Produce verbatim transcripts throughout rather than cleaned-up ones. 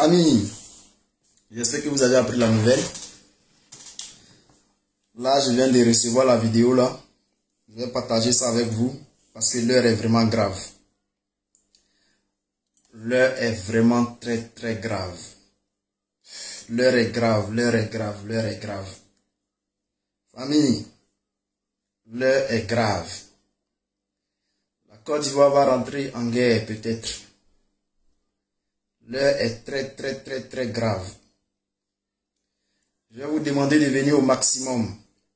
Famille, j'espère que vous avez appris la nouvelle. Là, je viens de recevoir la vidéo là. Je vais partager ça avec vous parce que l'heure est vraiment grave. L'heure est vraiment très très grave. L'heure est grave, l'heure est grave, l'heure est grave. Famille, l'heure est grave. La Côte d'Ivoire va rentrer en guerre peut-être. L'heure est très très très très grave. Je vais vous demander de venir au maximum.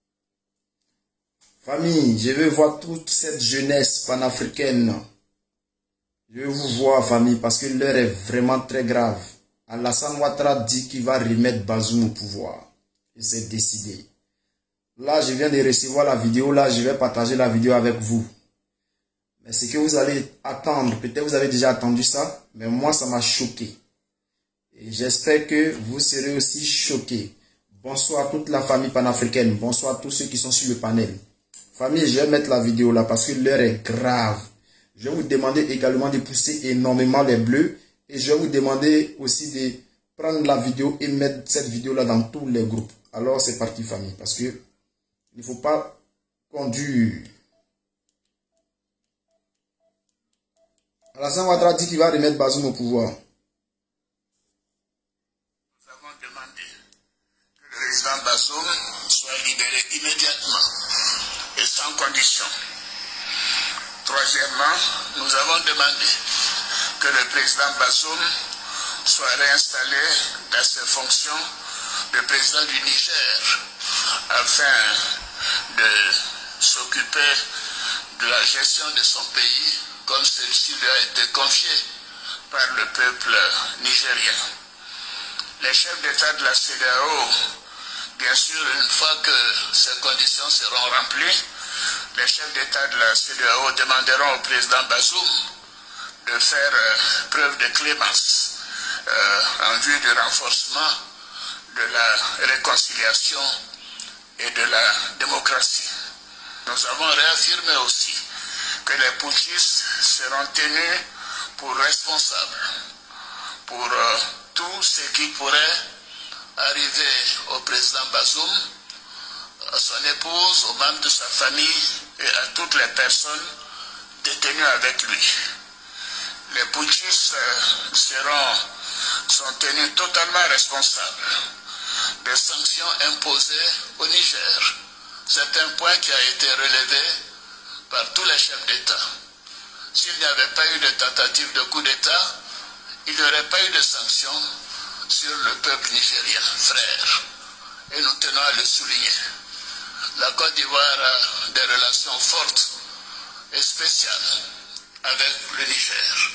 Famille, je veux voir toute cette jeunesse panafricaine. Je veux vous voir, famille, parce que l'heure est vraiment très grave. Alassane Ouattara dit qu'il va remettre Bazoum au pouvoir. Et c'est décidé. Là, je viens de recevoir la vidéo. Là, je vais partager la vidéo avec vous. Mais ce que vous allez attendre, peut-être vous avez déjà attendu ça, mais moi, ça m'a choqué. Et j'espère que vous serez aussi choqués. Bonsoir à toute la famille panafricaine. Bonsoir à tous ceux qui sont sur le panel. Famille, je vais mettre la vidéo là parce que l'heure est grave. Je vais vous demander également de pousser énormément les bleus. Et je vais vous demander aussi de prendre la vidéo et mettre cette vidéo là dans tous les groupes. Alors c'est parti, famille. Parce que il ne faut pas conduire. Alassane Ouattara dit qu'il va remettre Bazoum au pouvoir. Nous avons demandé que le président Bazoum soit libéré immédiatement et sans condition. Troisièmement, nous avons demandé que le président Bazoum soit réinstallé dans ses fonctions de président du Niger afin de s'occuper de la gestion de son pays comme celle-ci lui a été confiée par le peuple nigérien. Les chefs d'État de la C E D E A O, bien sûr, une fois que ces conditions seront remplies, les chefs d'État de la C E D E A O demanderont au président Bazoum de faire euh, preuve de clémence euh, en vue du renforcement de la réconciliation et de la démocratie. Nous avons réaffirmé aussi que les putschistes seront tenus pour responsables pour euh, tout ce qui pourrait arriver au président Bazoum, à son épouse, aux membres de sa famille et à toutes les personnes détenues avec lui. Les putschistes euh, seront, sont tenus totalement responsables des sanctions imposées au Niger. C'est un point qui a été relevé par tous les chefs d'État. S'il n'y avait pas eu de tentative de coup d'État, il n'y aurait pas eu de sanctions sur le peuple nigérien, frère. Et nous tenons à le souligner. La Côte d'Ivoire a des relations fortes et spéciales avec le Niger.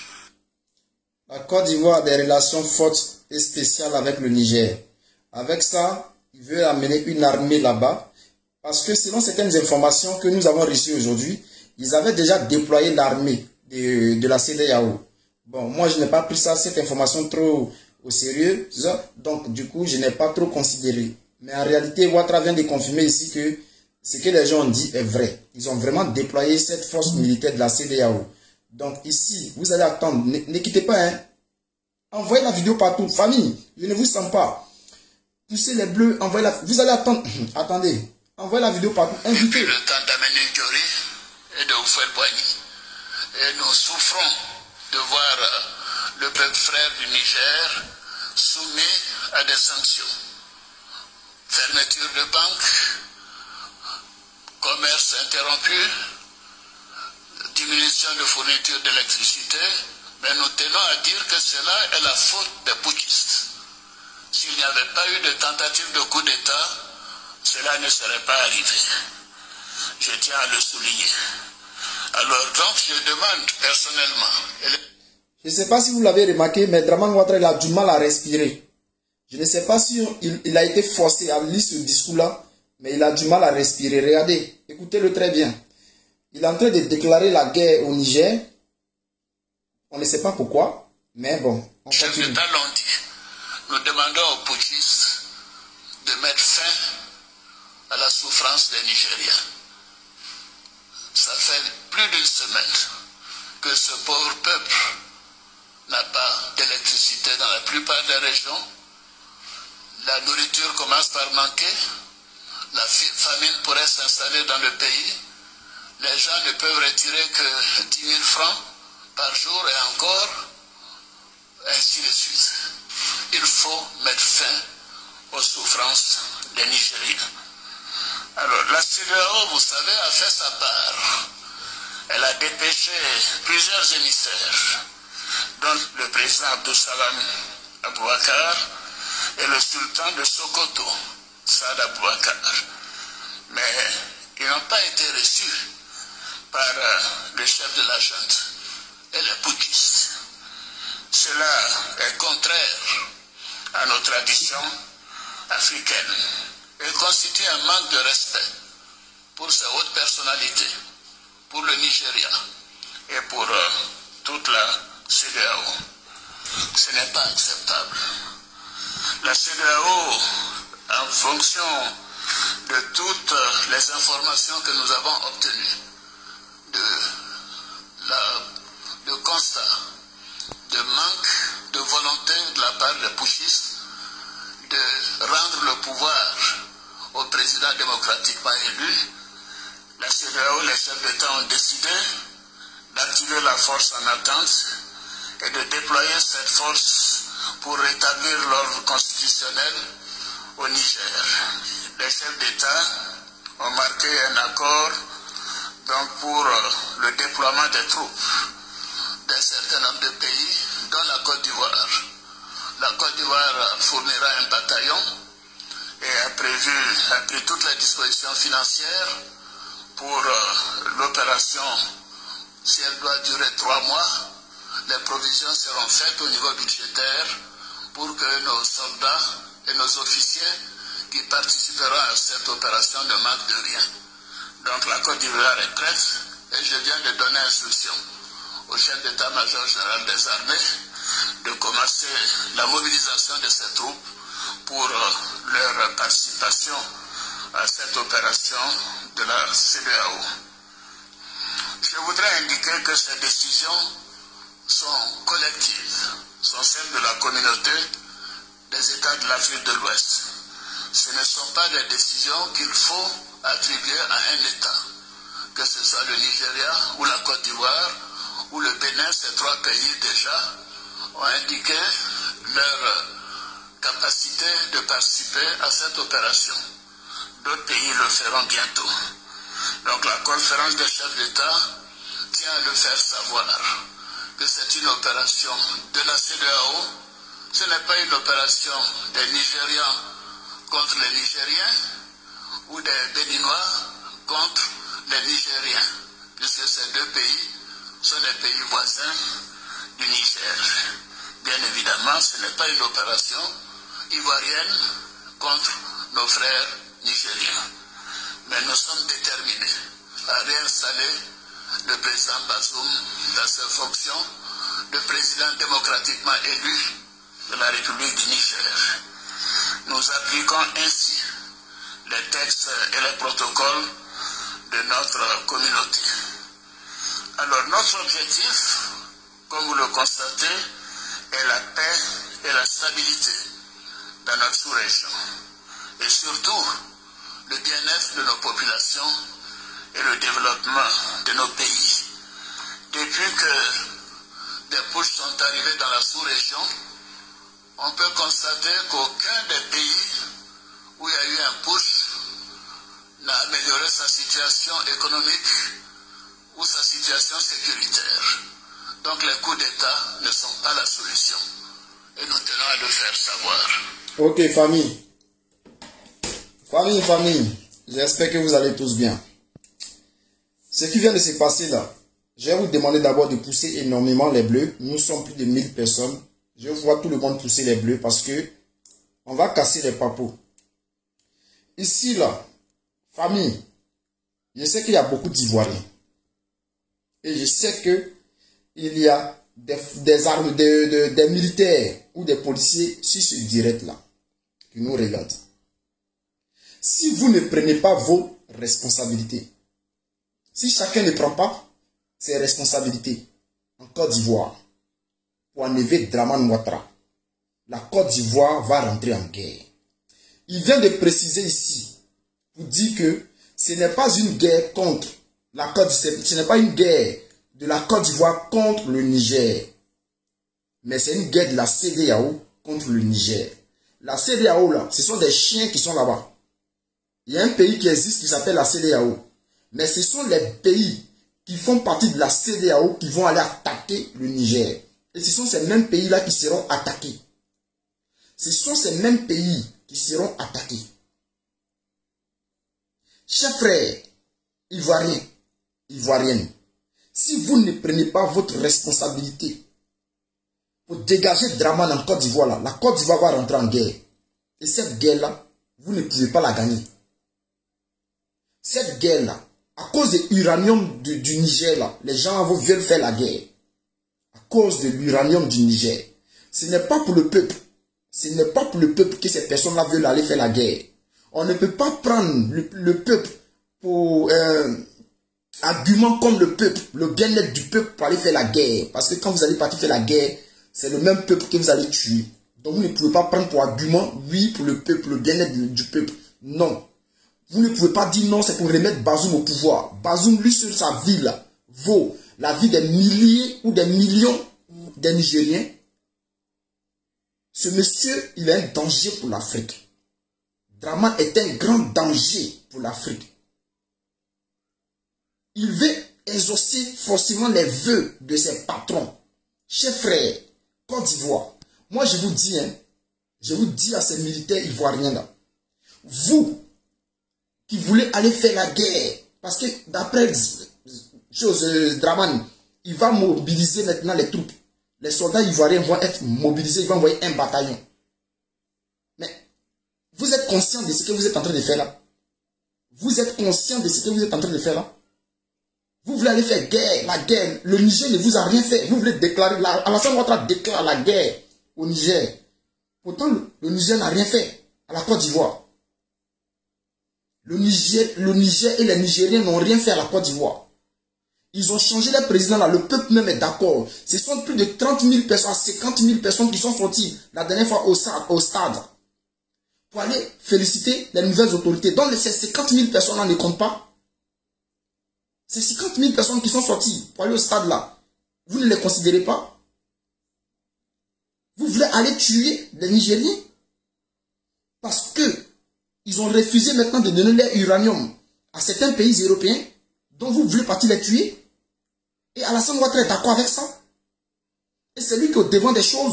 La Côte d'Ivoire a des relations fortes et spéciales avec le Niger. Avec ça, il veut amener une armée là-bas. Parce que selon certaines informations que nous avons reçues aujourd'hui, ils avaient déjà déployé l'armée de, de la C E D E A O. Bon, moi je n'ai pas pris ça, cette information trop au sérieux. Donc du coup, je n'ai pas trop considéré. Mais en réalité, Ouattara vient de confirmer ici que ce que les gens ont dit est vrai. Ils ont vraiment déployé cette force militaire de la C E D E A O. Donc ici, vous allez attendre. Ne, ne quittez pas, hein. Envoyez la vidéo partout. Famille, je ne vous sens pas. Poussez les bleus, envoyez la... Vous allez attendre. Attendez. Envoyez la vidéo partout. Invitez. Le temps d'amener Djori et de vous faire boigner. Et nous souffrons de voir le peuple frère du Niger soumis à des sanctions. Fermeture de banques, commerce interrompu, diminution de fourniture d'électricité, mais nous tenons à dire que cela est la faute des putschistes. S'il n'y avait pas eu de tentative de coup d'État, cela ne serait pas arrivé. Je tiens à le souligner. Alors donc je demande personnellement... Je ne sais pas si vous l'avez remarqué, mais Dramane Ouattara il a du mal à respirer. Je ne sais pas si il, il a été forcé à lire ce discours-là, mais il a du mal à respirer. Regardez, écoutez-le très bien. Il est en train de déclarer la guerre au Niger. On ne sait pas pourquoi, mais bon, on continue. Chef d'État l'ont dit. Nous demandons aux putschistes de mettre fin à la souffrance des Nigériens. Ça fait plus d'une semaine que ce pauvre peuple n'a pas d'électricité dans la plupart des régions, la nourriture commence par manquer, la famine pourrait s'installer dans le pays, les gens ne peuvent retirer que dix mille francs par jour et encore, ainsi de suite. Il faut mettre fin aux souffrances des Nigériens. Alors, la C E D A O, vous savez, a fait sa part. Elle a dépêché plusieurs émissaires, dont le président Abdou Salam Aboubakar et le sultan de Sokoto, Saad Aboubakar. Mais ils n'ont pas été reçus par euh, le chef de la junte et les putschistes. Cela est contraire à nos traditions africaines et constitue un manque de respect pour ces hautes personnalités, pour le Nigeria et pour euh, toute la C E D A O. Ce n'est pas acceptable. La C E D A O, en fonction de toutes les informations que nous avons obtenues, de la, le constat de manque de volonté de la part des putschistes de rendre le pouvoir au président démocratiquement élu, la C E D A O, les chefs d'État ont décidé d'activer la force en attente et de déployer cette force pour rétablir l'ordre constitutionnel au Niger. Les chefs d'État ont marqué un accord donc, pour le déploiement des troupes d'un certain nombre de pays, dont la Côte d'Ivoire. La Côte d'Ivoire fournira un bataillon et a prévu, a pris toutes les dispositions financières pour euh, l'opération. Si elle doit durer trois mois, les provisions seront faites au niveau budgétaire pour que nos soldats et nos officiers qui participeront à cette opération ne manquent de rien. Donc la Côte d'Ivoire est prête et je viens de donner instruction au chef d'état-major général des armées de commencer la mobilisation de ces troupes pour euh, leur participation à cette opération de la C E D A O. Je voudrais indiquer que ces décisions sont collectives, sont celles de la communauté des États de l'Afrique de l'Ouest. Ce ne sont pas des décisions qu'il faut attribuer à un État, que ce soit le Nigeria ou la Côte d'Ivoire ou le Bénin. Ces trois pays déjà ont indiqué leur capacité de participer à cette opération. D'autres pays le feront bientôt. Donc la conférence des chefs d'État tient à le faire savoir que c'est une opération de la C E D A O. Ce n'est pas une opération des Nigérians contre les Nigériens ou des Béninois contre les Nigériens, puisque ces deux pays sont des pays voisins du Niger. Bien évidemment, ce n'est pas une opération ivoirienne contre nos frères nigériens. Mais nous sommes déterminés à réinstaller le président Bazoum dans ses fonctions de président démocratiquement élu de la République du Niger. Nous appliquons ainsi les textes et les protocoles de notre communauté. Alors notre objectif, comme vous le constatez, est la paix et la stabilité dans notre sous-région. Et surtout, le bien-être de nos populations et le développement de nos pays. Depuis que des putschs sont arrivés dans la sous-région, on peut constater qu'aucun des pays où il y a eu un putsch n'a amélioré sa situation économique ou sa situation sécuritaire. Donc les coups d'État ne sont pas la solution. Et nous tenons à le faire savoir. Ok, famille. Famille, famille. J'espère que vous allez tous bien. Ce qui vient de se passer là, je vais vous demander d'abord de pousser énormément les bleus. Nous sommes plus de mille personnes. Je vois tout le monde pousser les bleus parce que on va casser les papos. Ici là, famille, je sais qu'il y a beaucoup d'Ivoiriens. Et je sais que il y a des, des armes, des, des, des militaires ou des policiers sur ce direct là qui nous regardent. Si vous ne prenez pas vos responsabilités, si chacun ne prend pas ses responsabilités en Côte d'Ivoire pour enlever Draman Ouattara, la Côte d'Ivoire va rentrer en guerre. Il vient de préciser ici, pour dire que ce n'est pas une guerre contre la Côte d'Ivoire, ce n'est pas une guerre de la Côte d'Ivoire contre le Niger, mais c'est une guerre de la C D A O contre le Niger. La C D A O, là, ce sont des chiens qui sont là-bas. Il y a un pays qui existe qui s'appelle la C D A O, mais ce sont les pays qui font partie de la C D A O qui vont aller attaquer le Niger. Et ce sont ces mêmes pays-là qui seront attaqués. Ce sont ces mêmes pays qui seront attaqués. Chers frères, Ivoiriens, Ivoiriennes, si vous ne prenez pas votre responsabilité pour dégager Dramane en Côte d'Ivoire, là, la Côte d'Ivoire va rentrer en guerre. Et cette guerre-là, vous ne pouvez pas la gagner. Cette guerre-là, à cause de l'uranium du, du Niger, là, les gens veulent faire la guerre. À cause de l'uranium du Niger. Ce n'est pas pour le peuple. Ce n'est pas pour le peuple que ces personnes-là veulent aller faire la guerre. On ne peut pas prendre le, le peuple pour euh, argument comme le peuple, le bien-être du peuple pour aller faire la guerre. Parce que quand vous allez partir faire la guerre, c'est le même peuple que vous allez tuer. Donc vous ne pouvez pas prendre pour argument, oui, pour le peuple, le bien-être du peuple. Non. Vous ne pouvez pas dire non, c'est pour remettre Bazoum au pouvoir. Bazoum, lui, sur sa vie, là, vaut la vie des milliers ou des millions de Nigériens. Ce monsieur, il est un danger pour l'Afrique. Dramane est un grand danger pour l'Afrique. Il veut exaucer forcément les vœux de ses patrons. Chers frères, Côte d'Ivoire, moi je vous dis, hein, je vous dis à ces militaires ivoiriens là, vous qui voulez aller faire la guerre, parce que d'après chose, euh, Dramane, il va mobiliser maintenant les troupes. Les soldats ivoiriens vont être mobilisés, ils vont envoyer un bataillon. Mais vous êtes conscient de ce que vous êtes en train de faire là? Vous êtes conscient de ce que vous êtes en train de faire là? Vous voulez aller faire guerre, la guerre. Le Niger ne vous a rien fait. Vous voulez déclarer, la, Alassane Ouattara déclare la guerre au Niger. Pourtant, le, le Niger n'a rien fait à la Côte d'Ivoire. Le Niger, le Niger et les Nigériens n'ont rien fait à la Côte d'Ivoire. Ils ont changé le président là, le peuple même est d'accord. Ce sont plus de trente mille personnes, cinquante mille personnes qui sont sorties la dernière fois au stade, au stade pour aller féliciter les nouvelles autorités. Donc ces cinquante mille personnes là ne comptent pas. Ces cinquante mille personnes qui sont sorties pour aller au stade là, vous ne les considérez pas? Vous voulez aller tuer les Nigériens? Parce que ils ont refusé maintenant de donner leur uranium à certains pays européens, dont vous voulez partir les tuer. Et Alassane Ouattara est d'accord avec ça. Et c'est lui qui est au devant des choses.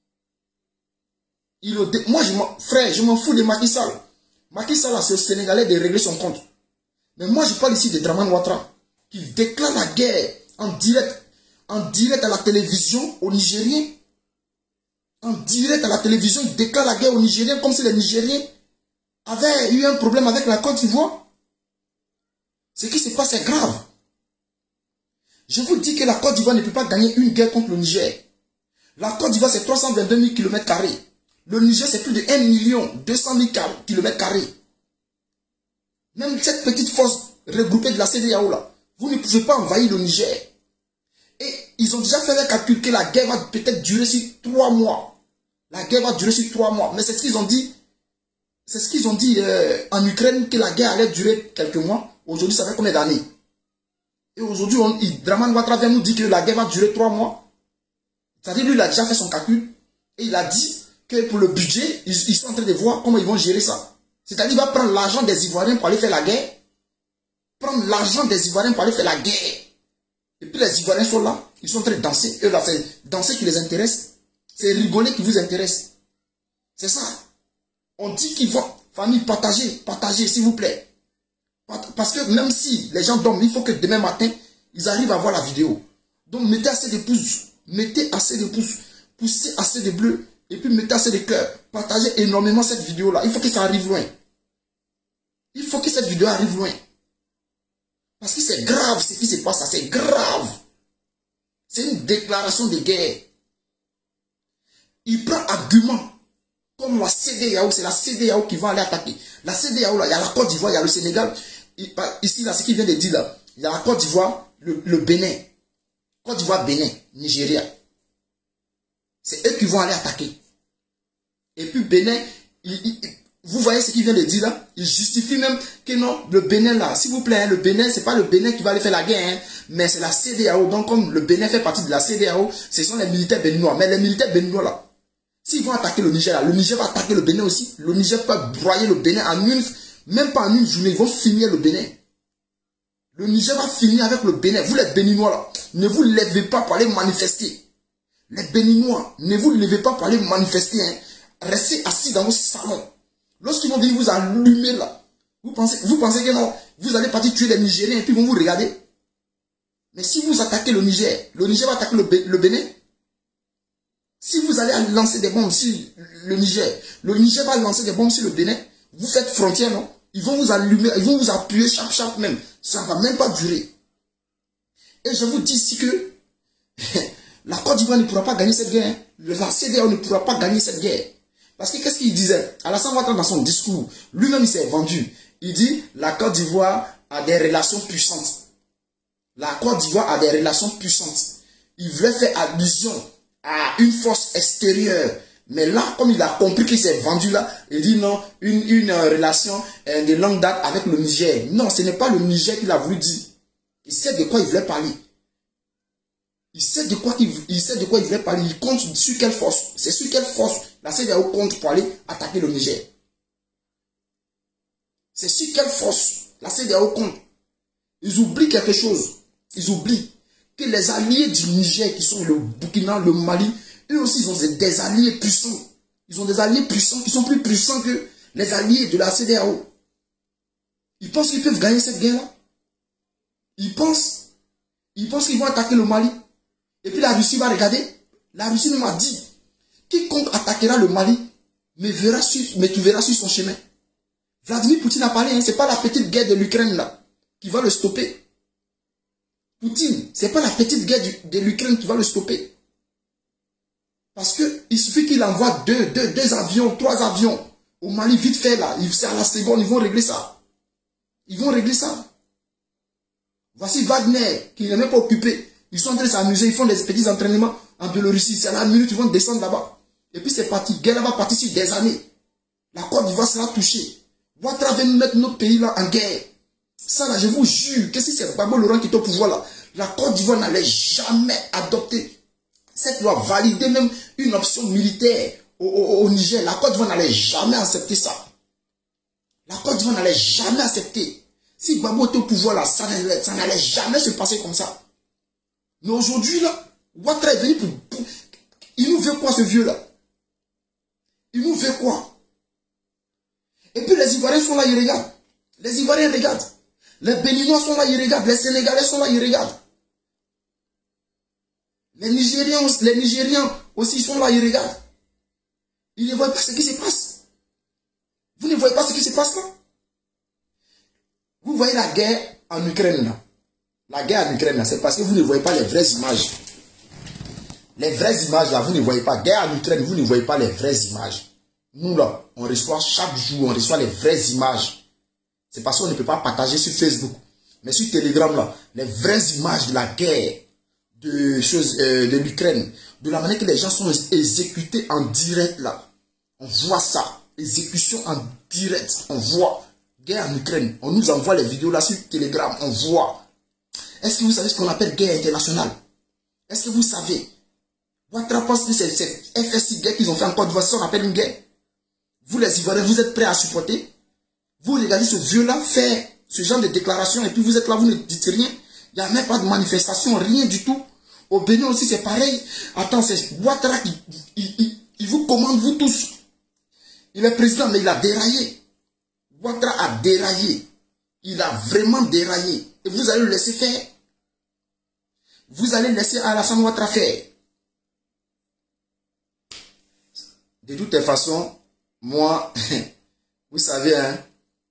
Il est au dé... Moi, je frère, je m'en fous de Macky Sall. Macky Sall, c'est au Sénégalais de régler son compte. Mais moi, je parle ici de Dramane Ouattara, qui déclare la guerre en direct, en direct à la télévision aux Nigériens. En direct à la télévision, il déclare la guerre aux Nigériens comme si les Nigériens avaient eu un problème avec la Côte d'Ivoire. Ce qui se passe est grave. Je vous dis que la Côte d'Ivoire ne peut pas gagner une guerre contre le Niger. La Côte d'Ivoire, c'est trois cent vingt-deux mille kilomètres carrés. Le Niger, c'est plus de un million deux cent mille kilomètres carrés. Même cette petite force regroupée de la C D A O, là, vous ne pouvez pas envahir le Niger. Et ils ont déjà fait le calcul que la guerre va peut-être durer sur trois mois. La guerre va durer sur trois mois. Mais c'est ce qu'ils ont dit. C'est ce qu'ils ont dit euh, en Ukraine, que la guerre allait durer quelques mois. Aujourd'hui, ça fait combien d'années? Et aujourd'hui, Dramane Ouattara vient nous dire que la guerre va durer trois mois. C'est-à-dire, lui, il a déjà fait son calcul. Et il a dit que pour le budget, ils, ils sont en train de voir comment ils vont gérer ça. C'est-à-dire, il va prendre l'argent des Ivoiriens pour aller faire la guerre. Prendre l'argent des Ivoiriens pour aller faire la guerre. Et puis les Ivoiriens sont là. Ils sont en train de danser. Eux, là, c'est danser qui les intéresse. C'est rigoler qui vous intéresse. C'est ça. On dit qu'ils vont, famille, partager, partager, s'il vous plaît. Parce que même si les gens dorment, il faut que demain matin, ils arrivent à voir la vidéo. Donc mettez assez de pouces, mettez assez de pouces, poussez assez de bleus, et puis mettez assez de cœurs. Partagez énormément cette vidéo-là. Il faut que ça arrive loin. Il faut que cette vidéo arrive loin. Parce que c'est grave ce qui se passe là, c'est grave. C'est une déclaration de guerre. Il prend argument. Comme la C D A O, c'est la C D A O qui va aller attaquer. La C D A O, là, il y a la Côte d'Ivoire, il y a le Sénégal. Ici, là, ce qu'il vient de dire, là, il y a la Côte d'Ivoire, le, le Bénin. Côte d'Ivoire, Bénin, Nigeria. C'est eux qui vont aller attaquer. Et puis Bénin, il, il, vous voyez ce qu'il vient de dire là? Il justifie même que non, le Bénin là, s'il vous plaît, hein, le Bénin, c'est pas le Bénin qui va aller faire la guerre, hein, mais c'est la C D A O. Donc comme le Bénin fait partie de la C D A O, ce sont les militaires béninois. Mais les militaires béninois là, s'ils vont attaquer le Niger là, le Niger va attaquer le Bénin aussi. Le Niger peut broyer le Bénin en une, même pas en une journée, ils vont finir le Bénin. Le Niger va finir avec le Bénin. Vous les Béninois là, ne vous levez pas pour aller manifester. Les Béninois, ne vous levez pas pour aller manifester. Hein. Restez assis dans vos salons. Lorsqu'ils vont venir vous allumer là, vous pensez, vous pensez que non, vous allez partir tuer les Nigériens et puis ils vont vous regarder. Mais si vous attaquez le Niger, le Niger va attaquer le, Bé le Bénin. Si vous allez lancer des bombes sur le Niger, le Niger va lancer des bombes sur le Bénin. Vous faites frontière, non? Ils vont vous allumer, ils vont vous appuyer chaque chaque même. Ça ne va même pas durer. Et je vous dis ici que la Côte d'Ivoire ne pourra pas gagner cette guerre. La C D A O ne pourra pas gagner cette guerre. Parce que qu'est-ce qu'il disait? Alassane Ouattara dans son discours, lui-même il s'est vendu. Il dit la Côte d'Ivoire a des relations puissantes. La Côte d'Ivoire a des relations puissantes. Il voulait faire allusion à une force extérieure. Mais là, comme il a compris qu'il s'est vendu là, il dit non, une, une euh, relation euh, de longue date avec le Niger. Non, ce n'est pas le Niger qu'il a voulu dire. Il sait de quoi il voulait parler. Il sait de quoi il, il sait de quoi il voulait parler. Il compte sur quelle force. C'est sur quelle force la C D A O compte pour aller attaquer le Niger. C'est sur quelle force la C D A O compte. Ils oublient quelque chose. Ils oublient que les alliés du Niger, qui sont le Burkina, le Mali, eux aussi, ils ont des alliés puissants. Ils ont des alliés puissants qui sont plus puissants que les alliés de la C D A O. Ils pensent qu'ils peuvent gagner cette guerre-là. Ils pensent. Ils pensent qu'ils vont attaquer le Mali. Et puis la Russie va regarder. La Russie m'a dit, quiconque attaquera le Mali me, verra sur, me trouvera sur son chemin. Vladimir Poutine a parlé, hein, ce n'est pas la petite guerre de l'Ukraine là qui va le stopper. Poutine, ce n'est pas la petite guerre du, de l'Ukraine qui va le stopper. Parce qu'il suffit qu'il envoie deux, deux, deux avions, trois avions au Mali vite fait là. C'est à la seconde, ils vont régler ça. Ils vont régler ça. Voici Wagner, qui n'est même pas occupé. Ils sont en train de s'amuser, ils font des petits entraînements en Biélorussie. C'est à la minute, ils vont descendre là-bas. Et puis c'est parti. Guerre va partir sur des années. La Côte d'Ivoire sera touchée. Ouattara va nous mettre notre pays là en guerre. Ça là, je vous jure, que si c'est Gbagbo Laurent qui est au pouvoir là, la Côte d'Ivoire n'allait jamais adopter cette loi, valider même une option militaire au, au, au Niger. La Côte d'Ivoire n'allait jamais accepter ça. La Côte d'Ivoire n'allait jamais accepter. Si Gbagbo était au pouvoir là, ça n'allait jamais se passer comme ça. Mais aujourd'hui là, Ouattara est venu pour, pour... Il nous veut quoi ce vieux là? Il nous veut quoi? Et puis les Ivoiriens sont là, ils regardent. Les Ivoiriens regardent. Les Béninois sont là, ils regardent. Les Sénégalais sont là, ils regardent. Les Nigériens, les Nigériens aussi sont là, ils regardent. Ils ne voient pas ce qui se passe. Vous ne voyez pas ce qui se passe là? Vous voyez la guerre en Ukraine là. La guerre en Ukraine là, c'est parce que vous ne voyez pas les vraies images. Les vraies images là, vous ne voyez pas. Guerre en Ukraine, vous ne voyez pas les vraies images. Nous là, on reçoit chaque jour, on reçoit les vraies images. C'est parce qu'on ne peut pas partager sur Facebook. Mais sur Telegram là, les vraies images de la guerre, de choses, euh, de l'Ukraine, de la manière que les gens sont exécutés en direct là. On voit ça. Exécution en direct. On voit. Guerre en Ukraine. On nous envoie les vidéos là sur Telegram. On voit. Est-ce que vous savez ce qu'on appelle guerre internationale? Est-ce que vous savez? Ouattara pense que c'est cette F S I guerre qu'ils ont fait en Côte d'Ivoire, ça on appelle une guerre. Vous les Ivoiriens, vous êtes prêts à supporter? Vous regardez ce vieux-là faire ce genre de déclaration et puis vous êtes là, vous ne dites rien. Il n'y a même pas de manifestation, rien du tout. Au Bénin aussi c'est pareil. Attends, c'est Ouattara qui il, il, il vous commande vous tous. Il est président mais il a déraillé. Ouattara a déraillé. Il a vraiment déraillé. Et vous allez le laisser faire. Vous allez laisser Alassane Ouattara faire. De toutes les façons, moi, vous savez, hein,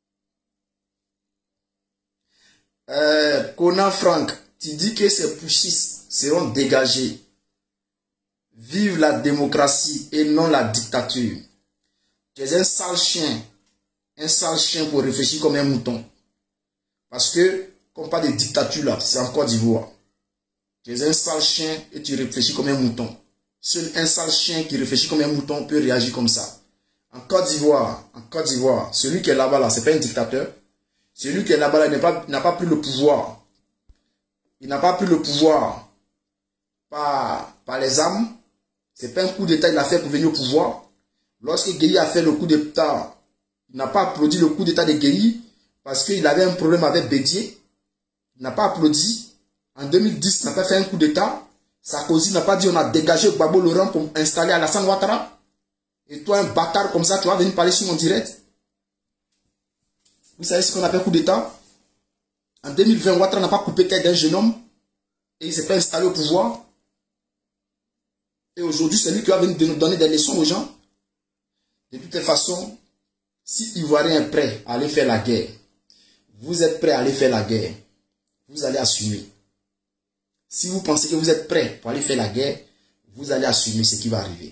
euh, Conan Frank, tu dis que ces pushistes seront dégagés. Vive la démocratie et non la dictature. Tu es un sale chien. Un sale chien pour réfléchir comme un mouton. Parce que, comme pas de dictature là, c'est en Côte d'Ivoire. Tu es un sale chien et tu réfléchis comme un mouton. Seul un sale chien qui réfléchit comme un mouton peut réagir comme ça. En Côte d'Ivoire, en Côte d'Ivoire, celui qui est là-bas, là, c'est pas un dictateur. Celui qui est là-bas, là, n'a pas, n'a pas pris le pouvoir. Il n'a pas pris le pouvoir par, par les armes. C'est pas un coup d'État qu'il a fait pour venir au pouvoir. Lorsque Gueye a fait le coup d'État, il n'a pas applaudi le coup d'État de Gueye parce qu'il avait un problème avec Bédier. Il n'a pas applaudi. En deux mille dix, il n'a pas fait un coup d'État. Sarkozy n'a pas dit on a dégagé Gbagbo Laurent pour installer Alassane Ouattara. Et toi, un bâtard comme ça, tu vas venir parler sur mon direct. Vous savez ce qu'on appelle coup d'État? En deux mille vingt, Ouattara n'a pas coupé tête d'un jeune homme et il ne s'est pas installé au pouvoir. Et aujourd'hui, c'est lui qui va venir nous donner des leçons aux gens. De toutes les façons, si Ivoirien est prêt à aller faire la guerre, vous êtes prêt à aller faire la guerre, vous allez assumer. Si vous pensez que vous êtes prêt pour aller faire la guerre, vous allez assumer ce qui va arriver.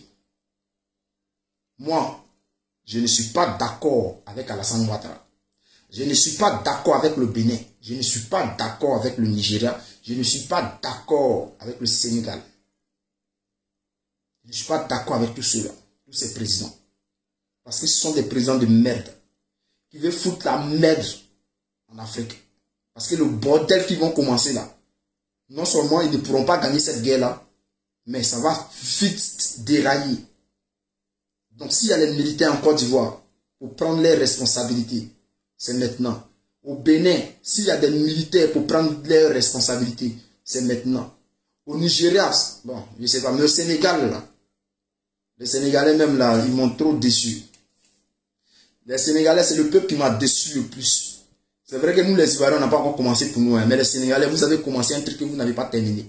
Moi, je ne suis pas d'accord avec Alassane Ouattara. Je ne suis pas d'accord avec le Bénin. Je ne suis pas d'accord avec le Nigeria. Je ne suis pas d'accord avec le Sénégal. Je ne suis pas d'accord avec tous ceux-là, tous ces présidents. Parce que ce sont des présidents de merde qui veulent foutre la merde en Afrique. Parce que le bordel qu'ils vont commencer là, non seulement ils ne pourront pas gagner cette guerre-là, mais ça va vite dérailler. Donc s'il y a les militaires en Côte d'Ivoire pour prendre leurs responsabilités, c'est maintenant. Au Bénin, s'il y a des militaires pour prendre leurs responsabilités, c'est maintenant. Au Nigeria, bon, je ne sais pas, mais au Sénégal, là, les Sénégalais même là, ils m'ont trop déçu. Les Sénégalais, c'est le peuple qui m'a déçu le plus. C'est vrai que nous, les Ivoiriens, on n'a pas encore commencé pour nous, hein, mais les Sénégalais, vous avez commencé un truc que vous n'avez pas terminé.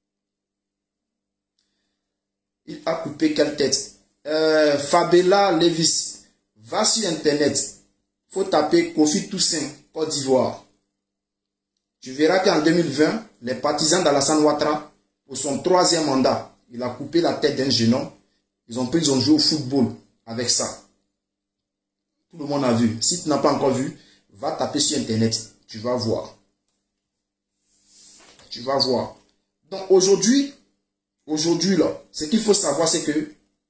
Il a coupé quelle tête? euh, Fabella Levis, va sur Internet. Faut taper Kofi Toussaint, Côte d'Ivoire. Tu verras qu'en deux mille vingt, les partisans d'Alassane Ouattara, pour son troisième mandat, il a coupé la tête d'un jeune homme. Ils ont pris, ils ont joué au football avec ça. Tout le monde a vu. Si tu n'as pas encore vu, va taper sur Internet. Tu vas voir. Tu vas voir. Donc aujourd'hui, aujourd'hui là, ce qu'il faut savoir, c'est que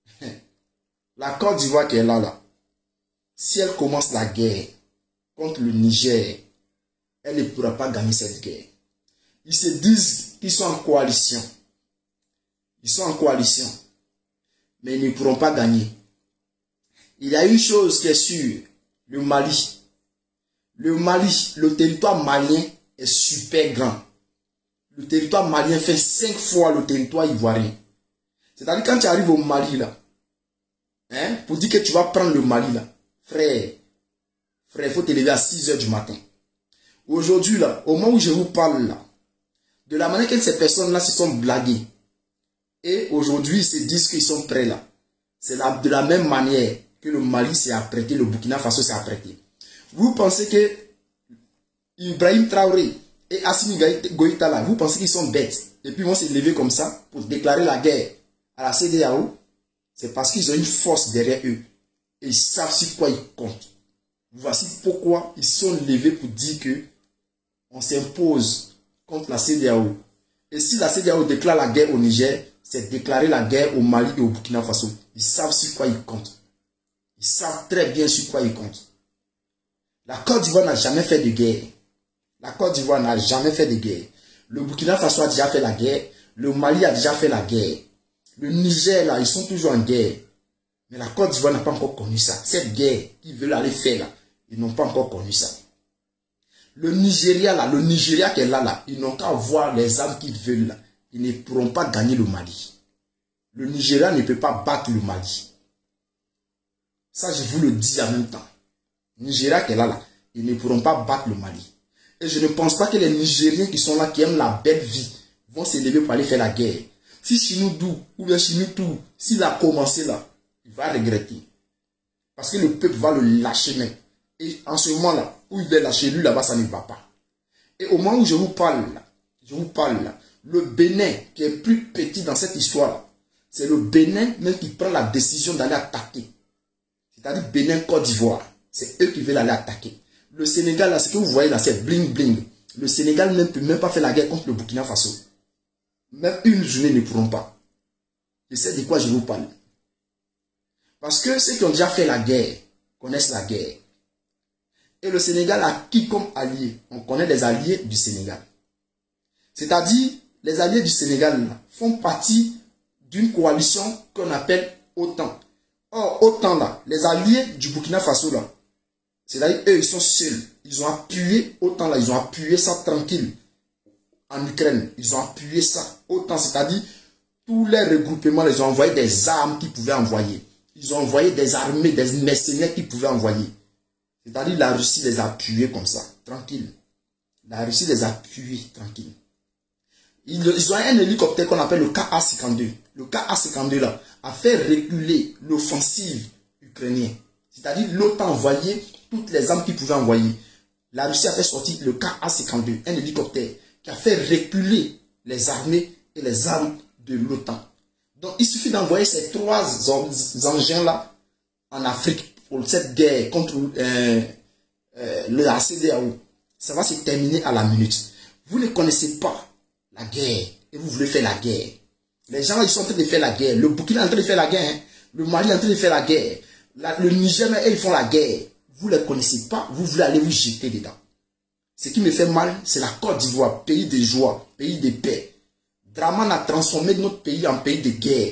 la Côte d'Ivoire qui est là, là, si elle commence la guerre contre le Niger, elle ne pourra pas gagner cette guerre. Ils se disent qu'ils sont en coalition. Ils sont en coalition. Mais ils ne pourront pas gagner. Il y a une chose qui est sûre. Le Mali. Le Mali, le territoire malien est super grand. Le territoire malien fait cinq fois le territoire ivoirien. C'est-à-dire quand tu arrives au Mali là, hein, pour dire que tu vas prendre le Mali là, frère, frère, il faut te lever à six heures du matin. Aujourd'hui là, au moment où je vous parle là, de la manière que ces personnes-là se sont blaguées, et aujourd'hui ils se disent qu'ils sont prêts là, c'est de la même manière que le Mali s'est apprêté, le Burkina Faso s'est apprêté. Vous pensez que Ibrahim Traoré et Assimi Goïta là, vous pensez qu'ils sont bêtes, et puis ils vont se lever comme ça pour déclarer la guerre à la C D A O? C'est parce qu'ils ont une force derrière eux. Et ils savent sur quoi ils comptent. Voici pourquoi ils sont levés pour dire que on s'impose contre la C D A O. Et si la C D A O déclare la guerre au Niger, c'est déclarer la guerre au Mali et au Burkina Faso. Ils savent sur quoi ils comptent. Ils savent très bien sur quoi ils comptent. La Côte d'Ivoire n'a jamais fait de guerre. La Côte d'Ivoire n'a jamais fait de guerre. Le Burkina Faso a déjà fait la guerre. Le Mali a déjà fait la guerre. Le Niger, là, ils sont toujours en guerre. Mais la Côte d'Ivoire n'a pas encore connu ça. Cette guerre qu'ils veulent aller faire là, ils n'ont pas encore connu ça. Le Nigeria là, le Nigeria qui est là là, ils n'ont qu'à voir les armes qu'ils veulent là. Ils ne pourront pas gagner le Mali. Le Nigeria ne peut pas battre le Mali. Ça, je vous le dis en même temps. Le Nigeria qui est là là, ils ne pourront pas battre le Mali. Et je ne pense pas que les Nigériens qui sont là, qui aiment la belle vie, vont se lever pour aller faire la guerre. Si Chinudou ou bien Chinoutou, s'il a commencé là, il va regretter. Parce que le peuple va le lâcher même. Et en ce moment-là, où il est lâché, lui là-bas, ça ne va pas. Et au moment où je vous parle là, je vous parle là, le Bénin, qui est plus petit dans cette histoire-là, c'est le Bénin même qui prend la décision d'aller attaquer. C'est-à-dire Bénin-Côte d'Ivoire. C'est eux qui veulent aller attaquer. Le Sénégal, là, ce que vous voyez là, c'est bling bling. Le Sénégal ne peut même pas faire la guerre contre le Burkina Faso. Même une journée ne pourront pas. Je sais de quoi je vous parle. Parce que ceux qui ont déjà fait la guerre connaissent la guerre. Et le Sénégal a qui comme allié? On connaît les alliés du Sénégal. C'est-à-dire, les alliés du Sénégal là, font partie d'une coalition qu'on appelle OTAN. Or, OTAN là, les alliés du Burkina Faso là, c'est-à-dire eux, ils sont seuls. Ils ont appuyé OTAN là, ils ont appuyé ça tranquille en Ukraine. Ils ont appuyé ça OTAN, c'est-à-dire tous les regroupements, ils ont envoyé des armes qu'ils pouvaient envoyer. Ils ont envoyé des armées, des mercenaires qu'ils pouvaient envoyer. C'est-à-dire la Russie les a appuyés comme ça, tranquille. La Russie les a appuyés tranquille. Ils, ils ont un hélicoptère qu'on appelle le K A cinquante-deux. Le K A cinquante-deux là a fait reculer l'offensive ukrainienne. C'est-à-dire l'OTAN a envoyé toutes les armes qu'ils pouvaient envoyer. La Russie a fait sortir le K A cinquante-deux, un hélicoptère qui a fait reculer les armées et les armes de l'OTAN. Donc il suffit d'envoyer ces trois engins-là en Afrique pour cette guerre contre euh, euh, le C D A O. Ça va se terminer à la minute. Vous ne connaissez pas la guerre et vous voulez faire la guerre. Les gens là, ils sont en train de faire la guerre. Le Burkina est en train de faire la guerre. Hein. Le Mali est en train de faire la guerre. La, le Niger, là, ils font la guerre. Vous ne les connaissez pas. Vous voulez aller vous jeter dedans. Ce qui me fait mal, c'est la Côte d'Ivoire, pays de joie, pays de paix. Draman a transformé notre pays en pays de guerre.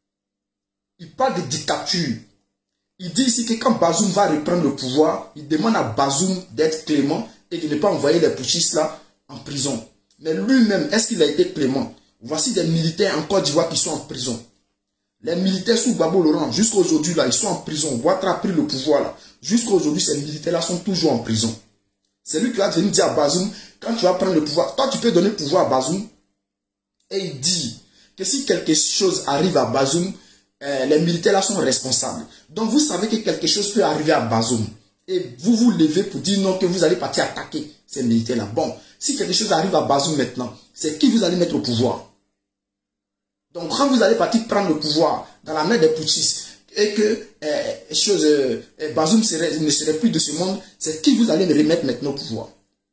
Il parle de dictature. Il dit ici que quand Bazoum va reprendre le pouvoir, il demande à Bazoum d'être clément et de ne pas envoyer les putschistes là en prison. Mais lui-même, est-ce qu'il a été clément? Voici des militaires en Côte d'Ivoire qui sont en prison. Les militaires sous Babo Laurent, jusqu'à aujourd'hui là, ils sont en prison. Ouattara a pris le pouvoir là. Jusqu'à aujourd'hui, ces militaires-là sont toujours en prison. C'est lui qui va venir dire à Bazoum, quand tu vas prendre le pouvoir, toi tu peux donner le pouvoir à Bazoum. Et il dit que si quelque chose arrive à Bazoum, euh, les militaires là sont responsables. Donc vous savez que quelque chose peut arriver à Bazoum. Et vous vous levez pour dire non, que vous allez partir attaquer ces militaires là. Bon, si quelque chose arrive à Bazoum maintenant, c'est qui vous allez mettre au pouvoir? Donc quand vous allez partir prendre le pouvoir dans la main des putschistes et que euh, chose, euh, Bazoum serait, ne serait plus de ce monde, c'est qui vous allez me remettre maintenant au pouvoir?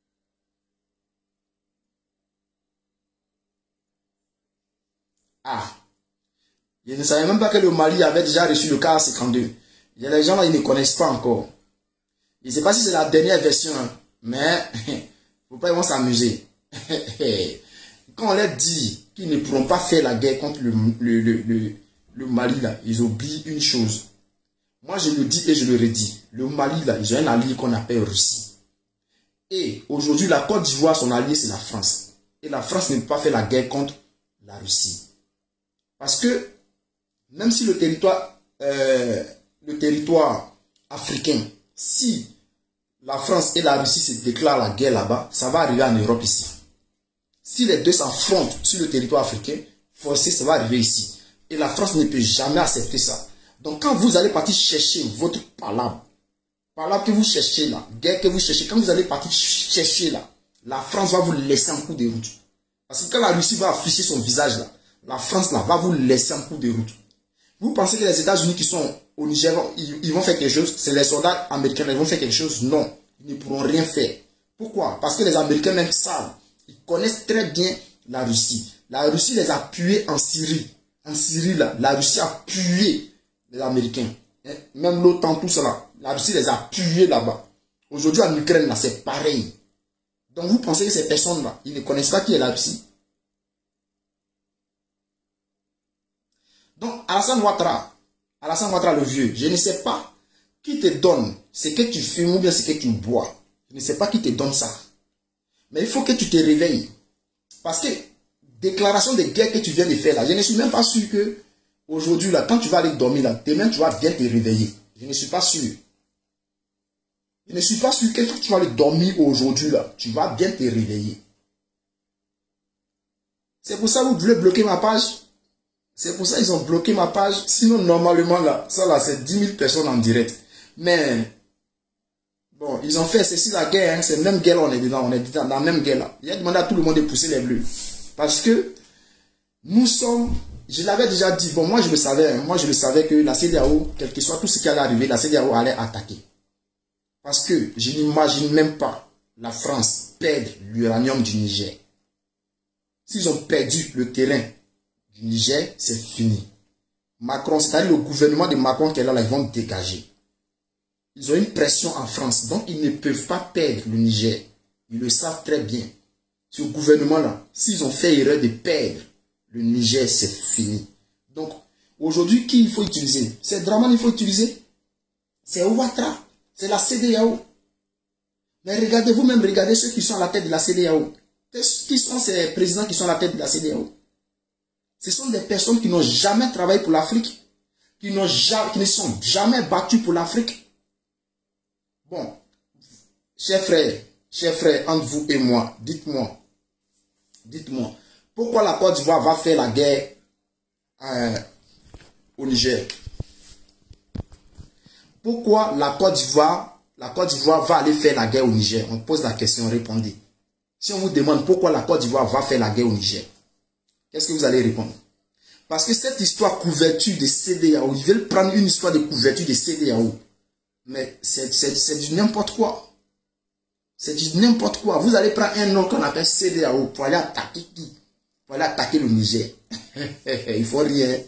Ah, je ne savais même pas que le Mali avait déjà reçu le K A cinquante-deux. Il y a des gens là, ils ne connaissent pas encore. Je ne sais pas si c'est la dernière version, hein, mais il ne faut pas, ils vont s'amuser. Quand on leur dit qu'ils ne pourront pas faire la guerre contre le, le, le, le, le Mali, là, ils oublient une chose. Moi, je le dis et je le redis. Le Mali, là, ils ont un allié qu'on appelle Russie. Et aujourd'hui, la Côte d'Ivoire, son allié, c'est la France. Et la France ne peut pas faire la guerre contre la Russie. Parce que, même si le territoire, euh, le territoire africain, si la France et la Russie se déclarent la guerre là-bas, ça va arriver en Europe ici. Si les deux s'affrontent sur le territoire africain, forcément ça va arriver ici. Et la France ne peut jamais accepter ça. Donc quand vous allez partir chercher votre palabre, palabre que vous cherchez là, guerre que vous cherchez, quand vous allez partir chercher là, la France va vous laisser en coup de route. Parce que quand la Russie va afficher son visage là, la France là va vous laisser en coup de route. Vous pensez que les États-Unis qui sont au Niger, ils, ils vont faire quelque chose? C'est les soldats américains, ils vont faire quelque chose? Non, ils ne pourront rien faire. Pourquoi? Parce que les Américains même savent. Ils connaissent très bien la Russie. La Russie les a appuyés en Syrie. En Syrie, là, la Russie a appuyé les Américains. Même l'OTAN, tout cela. La Russie les a appuyés là-bas. Aujourd'hui, en Ukraine, là, c'est pareil. Donc, vous pensez que ces personnes-là, ils ne connaissent pas qui est la Russie? Donc, Alassane Ouattara, Alassane Ouattara le vieux, je ne sais pas qui te donne ce que tu fumes ou bien ce que tu bois. Je ne sais pas qui te donne ça. Mais il faut que tu te réveilles. Parce que, déclaration de guerre que tu viens de faire là, je ne suis même pas sûr que, aujourd'hui là, quand tu vas aller dormir là, demain tu vas bien te réveiller. Je ne suis pas sûr. Je ne suis pas sûr que quand tu vas aller dormir aujourd'hui là, tu vas bien te réveiller. C'est pour ça que vous voulez bloquer ma page. C'est pour ça qu'ils ont bloqué ma page. Sinon, normalement là, ça là, c'est dix mille personnes en direct. Mais, bon, ils ont fait ceci la guerre, hein, c'est la même guerre là, on est dedans, on est dans la même guerre là. Il a demandé à tout le monde de pousser les bleus. Parce que nous sommes, je l'avais déjà dit, bon moi je le savais, hein, moi je le savais que la C D A O, quel que soit tout ce qui allait arriver, la C D A O allait attaquer. Parce que je n'imagine même pas la France perdre l'uranium du Niger. S'ils ont perdu le terrain du Niger, c'est fini. Macron, c'est-à-dire le gouvernement de Macron qui est là, là, ils vont dégager. Ils ont une pression en France, donc ils ne peuvent pas perdre le Niger. Ils le savent très bien. Ce gouvernement-là, s'ils ont fait erreur de perdre le Niger, c'est fini. Donc, aujourd'hui, qui il faut utiliser? C'est Dramane il faut utiliser. C'est Ouattara. C'est la C D A O. Mais regardez vous-même, regardez ceux qui sont à la tête de la C D A O. Qui sont ces présidents qui sont à la tête de la C D A O? Ce sont des personnes qui n'ont jamais travaillé pour l'Afrique, qui, n'ont jamais, qui ne sont jamais battues pour l'Afrique. Bon, chers frères, chers frères, entre vous et moi, dites-moi, dites-moi, pourquoi la Côte d'Ivoire va faire la guerre euh, au Niger? Pourquoi la Côte d'Ivoire, la Côte d'Ivoire va aller faire la guerre au Niger? On pose la question, répondez. Si on vous demande pourquoi la Côte d'Ivoire va faire la guerre au Niger, qu'est-ce que vous allez répondre? Parce que cette histoire couverture de C D A O, ils veulent prendre une histoire de couverture de C D A O. Mais c'est du n'importe quoi. C'est du n'importe quoi. Vous allez prendre un nom qu'on appelle C D A O pour aller attaquer qui? Pour aller attaquer le Niger. Il faut rien.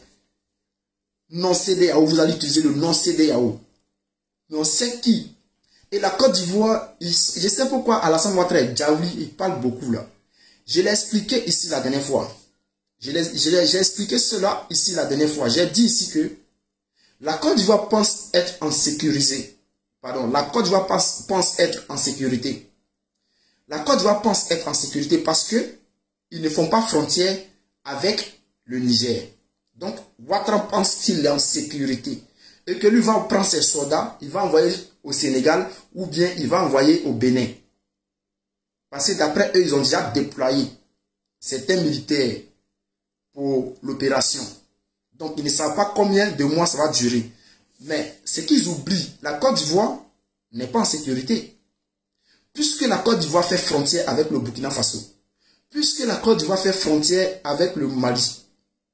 Non C D A O, vous allez utiliser le nom C D A O. Mais on sait qui? Et la Côte d'Ivoire, je sais pourquoi Alassane Ouattara et Djaouli, il parle beaucoup là. Je l'ai expliqué ici la dernière fois. J'ai expliqué cela ici la dernière fois. J'ai dit ici que la Côte d'Ivoire pense être en sécurité. Pardon, la Côte d'Ivoire pense, pense être en sécurité. La Côte d'Ivoire pense être en sécurité parce que ils ne font pas frontière avec le Niger. Donc, Ouattara pense qu'il est en sécurité. Et que lui va prendre ses soldats, il va envoyer au Sénégal ou bien il va envoyer au Bénin. Parce que d'après eux, ils ont déjà déployé certains militaires pour l'opération. Donc, ils ne savent pas combien de mois ça va durer. Mais ce qu'ils oublient, la Côte d'Ivoire n'est pas en sécurité. Puisque la Côte d'Ivoire fait frontière avec le Burkina Faso. Puisque la Côte d'Ivoire fait frontière avec le Mali.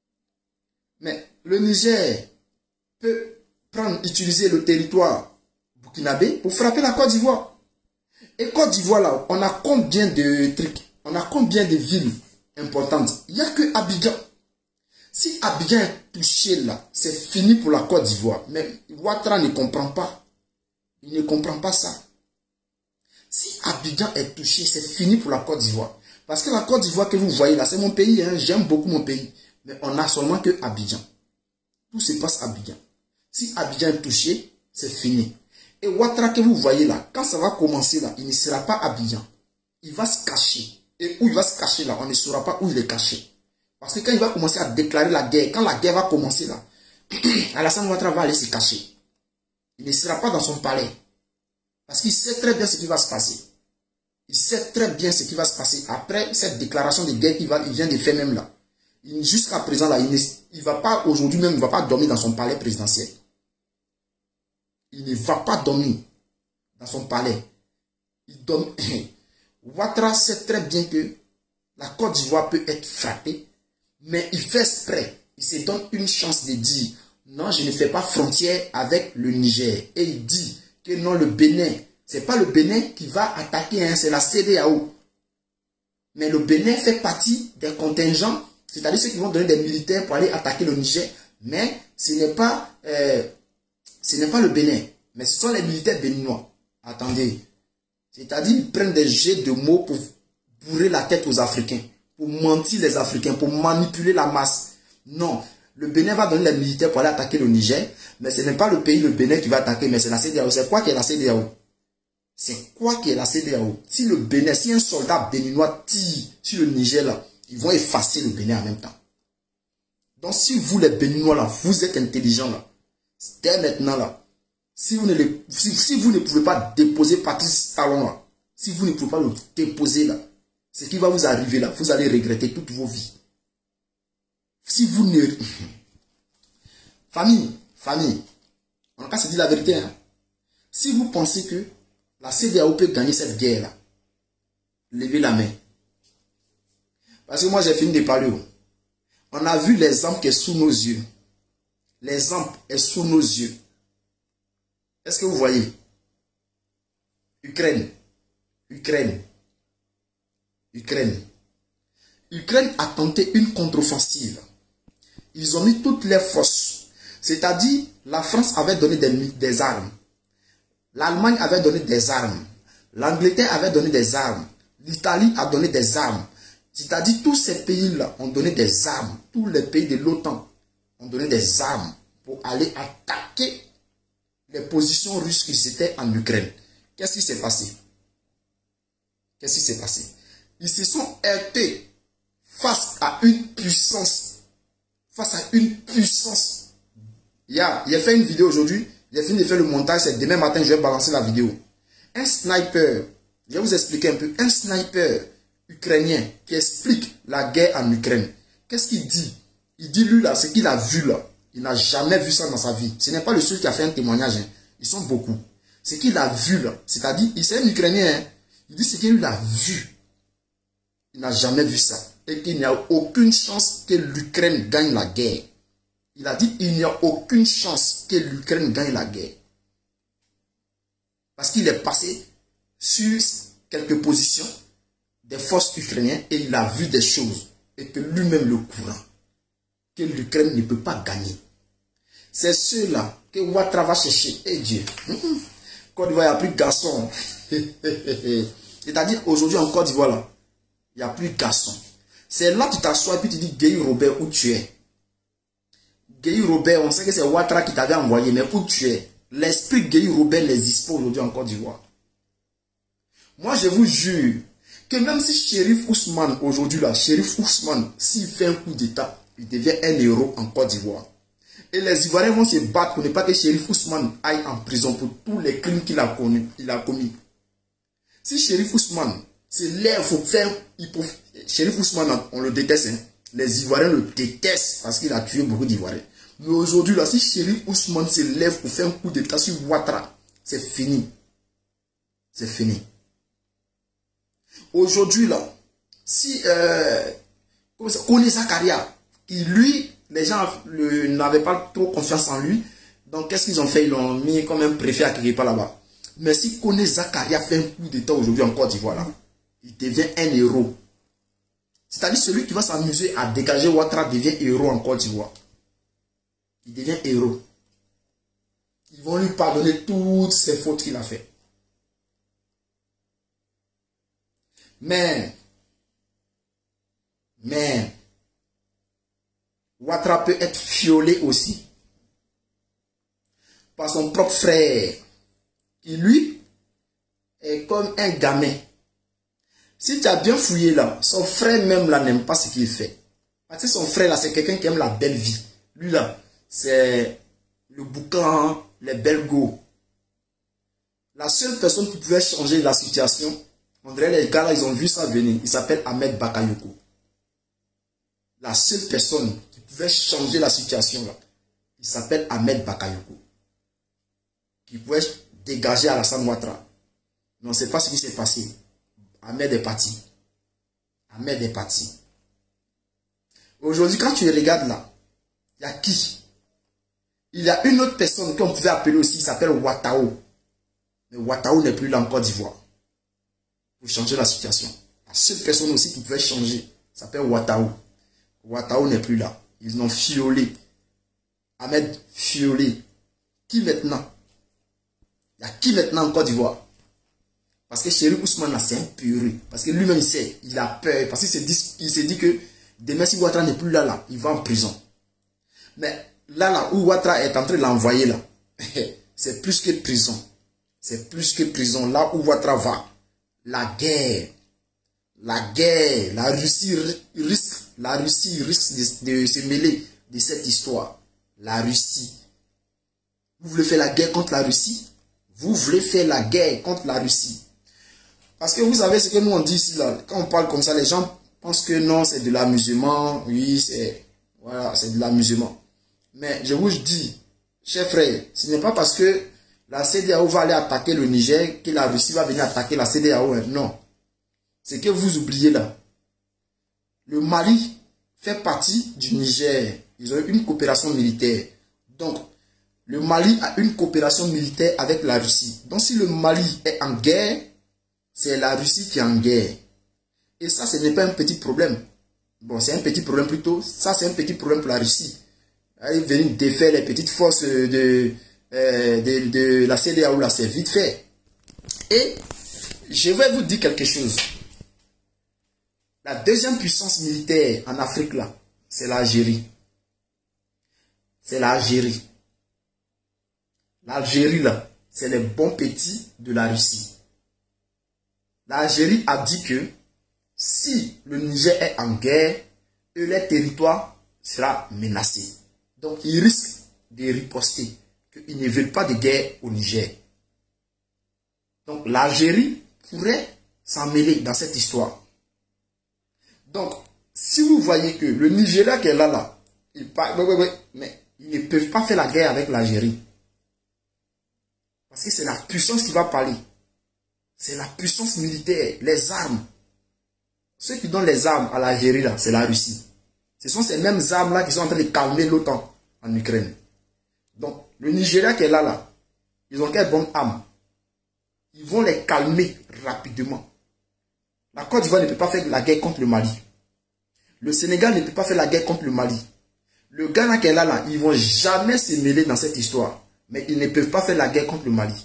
Mais le Niger peut prendre, utiliser le territoire burkinabé pour frapper la Côte d'Ivoire. Et Côte d'Ivoire, là, on a combien de trucs? On a combien de villes importantes? Il n'y a que Abidjan. Si Abidjan est touché là, c'est fini pour la Côte d'Ivoire. Mais Ouattara ne comprend pas. Il ne comprend pas ça. Si Abidjan est touché, c'est fini pour la Côte d'Ivoire. Parce que la Côte d'Ivoire que vous voyez là, c'est mon pays. Hein, j'aime beaucoup mon pays. Mais on n'a seulement que Abidjan. Tout se passe à Abidjan. Si Abidjan est touché, c'est fini. Et Ouattara que vous voyez là, quand ça va commencer là, il ne sera pas Abidjan. Il va se cacher. Et où il va se cacher là, on ne saura pas où il est caché. Parce que quand il va commencer à déclarer la guerre, quand la guerre va commencer là, Alassane Ouattara va aller se cacher. Il ne sera pas dans son palais. Parce qu'il sait très bien ce qui va se passer. Il sait très bien ce qui va se passer après cette déclaration de guerre qu'il il vient de faire même là. Jusqu'à présent là, il ne il va pas, aujourd'hui même, il ne va pas dormir dans son palais présidentiel. Il ne va pas dormir dans son palais. Il dorme. Ouattara sait très bien que la Côte d'Ivoire peut être frappée, mais il fait exprès. Il se donne une chance de dire, non, je ne fais pas frontière avec le Niger. Et il dit que non, le Bénin, ce n'est pas le Bénin qui va attaquer, hein, c'est la C D A O. Mais le Bénin fait partie des contingents, c'est-à-dire ceux qui vont donner des militaires pour aller attaquer le Niger. Mais ce n'est pas, euh, ce n'est pas le Bénin, mais ce sont les militaires béninois. Attendez. C'est-à-dire qu'ils prennent des jets de mots pour bourrer la tête aux Africains, pour mentir les Africains, pour manipuler la masse. Non, le Bénin va donner les militaires pour aller attaquer le Niger, mais ce n'est pas le pays, le Bénin, qui va attaquer, mais c'est la C D A O. C'est quoi qui est la C D A O? C'est quoi qui est la C D A O? Si le Bénin, si un soldat béninois tire sur le Niger, là, ils vont effacer le Bénin en même temps. Donc si vous, les Béninois, là, vous êtes intelligents, là, dès maintenant, là, si vous ne, les, si, si vous ne pouvez pas déposer Patrice Talon, là, si vous ne pouvez pas le déposer, là, ce qui va vous arriver, là, vous allez regretter toutes vos vies. Si vous ne... Famille, famille, on n'a qu'à se dire la vérité, hein. Si vous pensez que la C D A O peut gagner cette guerre-là, levez la main. Parce que moi, j'ai fini de parler. On a vu l'exemple qui est sous nos yeux. L'exemple est sous nos yeux. Est-ce que vous voyez? Ukraine. Ukraine. Ukraine. Ukraine a tenté une contre-offensive. Ils ont mis toutes les forces. C'est-à-dire, la France avait donné des, des armes. L'Allemagne avait donné des armes. L'Angleterre avait donné des armes. L'Italie a donné des armes. C'est-à-dire, tous ces pays-là ont donné des armes. Tous les pays de l'OTAN ont donné des armes pour aller attaquer les positions russes qui étaient en Ukraine. Qu'est-ce qui s'est passé? Qu'est-ce qui s'est passé? Ils se sont heurtés face à une puissance. Face à une puissance. Il y a, il a fait une vidéo aujourd'hui. J'ai fini de faire le montage. C'est demain matin, je vais balancer la vidéo. Un sniper, je vais vous expliquer un peu. Un sniper ukrainien qui explique la guerre en Ukraine. Qu'est-ce qu'il dit? Il dit lui là, ce qu'il a vu là. Il n'a jamais vu ça dans sa vie. Ce n'est pas le seul qui a fait un témoignage. Hein. Ils sont beaucoup. Ce qu'il a vu là, c'est-à-dire, il c'est un Ukrainien. Hein. Il dit ce qu'il a vu. Il n'a jamais vu ça. Et qu'il n'y a aucune chance que l'Ukraine gagne la guerre. Il a dit il n'y a aucune chance que l'Ukraine gagne la guerre. Parce qu'il est passé sur quelques positions des forces ukrainiennes et il a vu des choses. Et que lui-même le courant. Que l'Ukraine ne peut pas gagner. C'est ceux-là que Ouattara va chercher. Et Dieu. Côte d'Ivoire, il n'y a plus de garçons. C'est-à-dire, aujourd'hui en Côte d'Ivoire, là, il n'y a plus de garçons. C'est là que tu t'assois et puis tu dis, Guéhi Robert, où tu es? Guéhi Robert, on sait que c'est Ouattara qui t'avait envoyé, mais où tu es? L'esprit Guéhi Robert n'existe pas aujourd'hui en Côte d'Ivoire. Moi, je vous jure que même si Chérif Ousmane, aujourd'hui là, Chérif Ousmane, s'il fait un coup d'état, il devient un héros en Côte d'Ivoire. Et les Ivoiriens vont se battre pour ne pas que Chérif Ousmane aille en prison pour tous les crimes qu'il a, il a commis. Si Chérif Ousmane se lève pour faire... Chérif Ousmane, on le déteste. Hein. Les Ivoiriens le détestent parce qu'il a tué beaucoup d'Ivoiriens. Mais aujourd'hui, là, si Chérif Ousmane se lève pour faire un coup d'état sur Ouattara, c'est fini. C'est fini. Aujourd'hui, là, si... Euh, Kone Zakaria, qui lui, les gens n'avaient pas trop confiance en lui. Donc, qu'est-ce qu'ils ont fait? Ils l'ont mis comme un préfet à quelque part là-bas. Mais si Kone Zakaria fait un coup d'état aujourd'hui en Côte d'Ivoire, là, il devient un héros. C'est-à-dire celui qui va s'amuser à dégager Ouattara devient héros en Côte d'Ivoire. Il devient héros. Ils vont lui pardonner toutes ces fautes qu'il a faites. Mais, mais, Ouattara peut être violé aussi par son propre frère, qui lui est comme un gamin. Si tu as bien fouillé là, son frère même là n'aime pas ce qu'il fait. Parce que son frère là, c'est quelqu'un qui aime la belle vie. Lui là, c'est le boucan, les belles go. La seule personne qui pouvait changer la situation, on dirait les gars là, ils ont vu ça venir. Il s'appelle Ahmed Bakayoko. La seule personne qui pouvait changer la situation là, il s'appelle Ahmed Bakayoko. Qui pouvait dégager Alassane Ouattara. Mais on ne sait pas ce qui s'est passé. Ahmed est parti. Ahmed est parti. Aujourd'hui, quand tu regardes là, il y a qui? Il y a une autre personne qu'on pouvait appeler aussi, il s'appelle Ouattao. Mais Ouattao n'est plus là en Côte d'Ivoire. Pour changer la situation. La seule personne aussi qui pouvait changer s'appelle Ouattao. Ouattao n'est plus là. Ils l'ont fiolé. Ahmed fiolé. Qui maintenant? Il y a qui maintenant en Côte d'Ivoire? Parce que Chérif Ousmane, c'est un puré. Parce que lui-même, il sait, il a peur. Parce qu'il s'est dit, il s'est dit que demain, si Ouattara n'est plus là, là, il va en prison. Mais là, là, où Ouattara est en train de l'envoyer, là, c'est plus que prison. C'est plus que prison. Là où Ouattara va, la guerre, la guerre, la Russie risque, la Russie risque de, de se mêler de cette histoire. La Russie. Vous voulez faire la guerre contre la Russie? Vous voulez faire la guerre contre la Russie? Parce que vous savez ce que nous on dit ici là, quand on parle comme ça, les gens pensent que non, c'est de l'amusement, oui, c'est voilà, c'est de l'amusement. Mais je vous dis, chers frères, ce n'est pas parce que la C D A O va aller attaquer le Niger que la Russie va venir attaquer la C D A O, non. C'est que vous oubliez là. Le Mali fait partie du Niger. Ils ont une coopération militaire. Donc, le Mali a une coopération militaire avec la Russie. Donc, si le Mali est en guerre, c'est la Russie qui est en guerre. Et ça, ce n'est pas un petit problème. Bon, c'est un petit problème plutôt. Ça, c'est un petit problème pour la Russie. Ils viennent défaire les petites forces de, euh, de, de la C D A O là, c'est vite fait. Et je vais vous dire quelque chose. La deuxième puissance militaire en Afrique là, c'est l'Algérie. C'est l'Algérie. L'Algérie là, c'est les bons petits de la Russie. L'Algérie a dit que si le Niger est en guerre, eux, leur territoire sera menacé. Donc, ils risquent de riposter, qu'ils ne veulent pas de guerre au Niger. Donc, l'Algérie pourrait s'en mêler dans cette histoire. Donc, si vous voyez que le Nigeria qui est là, là, il parle, oui, oui, oui, mais ils ne peuvent pas faire la guerre avec l'Algérie. Parce que c'est la puissance qui va parler. C'est la puissance militaire, les armes. Ceux qui donnent les armes à l'Algérie, là, c'est la Russie. Ce sont ces mêmes armes-là qui sont en train de calmer l'OTAN en Ukraine. Donc, le Nigeria qui est là, là, ils ont quelle bonne arme. Ils vont les calmer rapidement. La Côte d'Ivoire ne peut pas faire la guerre contre le Mali. Le Sénégal ne peut pas faire la guerre contre le Mali. Le Ghana qui est là, là, ils ne vont jamais se mêler dans cette histoire. Mais ils ne peuvent pas faire la guerre contre le Mali.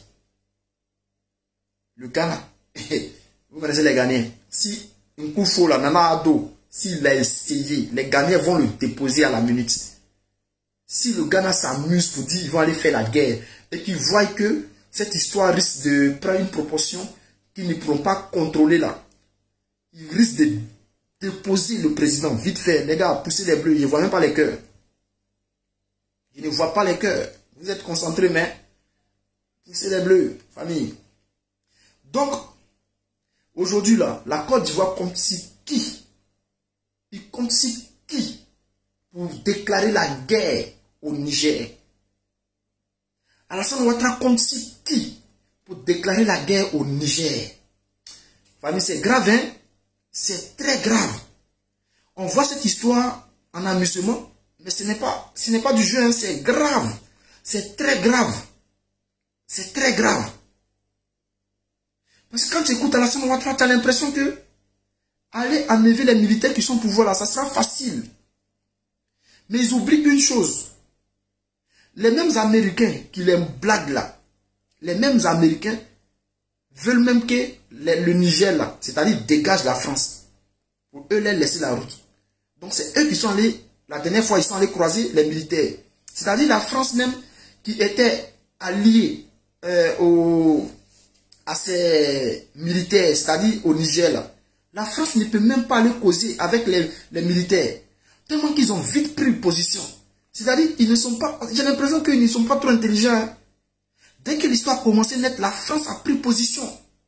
Le Ghana, vous connaissez les Ghanéens. Si un coup faux là, Nana Addo, s'il a essayé, les Ghanéens vont le déposer à la minute. Si le Ghana s'amuse pour dire qu'ils vont aller faire la guerre et qu'ils voient que cette histoire risque de prendre une proportion qu'ils ne pourront pas contrôler là, ils risquent de déposer le président vite fait. Les gars, poussez les bleus, ils ne voient même pas les cœurs. Ils ne voient pas les cœurs. Vous êtes concentrés, mais poussez les bleus, famille. Donc, aujourd'hui là, la Côte d'Ivoire compte sur qui? Il compte sur qui pour déclarer la guerre au Niger? Alassane Ouattara compte sur qui pour déclarer la guerre au Niger? Famille, c'est grave, hein? C'est très grave. On voit cette histoire en amusement, mais ce n'est pas, ce n'est pas du jeu, hein? C'est grave. C'est très grave. C'est très grave. Parce que quand tu écoutes Alassane Ouattara, tu as l'impression que aller enlever les militaires qui sont au pouvoir là, ça sera facile. Mais ils oublient une chose. Les mêmes Américains qui les blaguent là, les mêmes Américains veulent même que les, le Niger là, c'est-à-dire dégage la France. Pour eux, les laisser la route. Donc c'est eux qui sont allés, la dernière fois, ils sont allés croiser les militaires. C'est-à-dire la France même qui était alliée euh, au... à ces militaires, c'est-à-dire au Niger là. La France ne peut même pas aller causer avec les, les militaires. Tellement qu'ils ont vite pris position. C'est-à-dire, ils ne sont pas, j'ai l'impression qu'ils ne sont pas trop intelligents. Dès que l'histoire a commencé net, la France a pris position.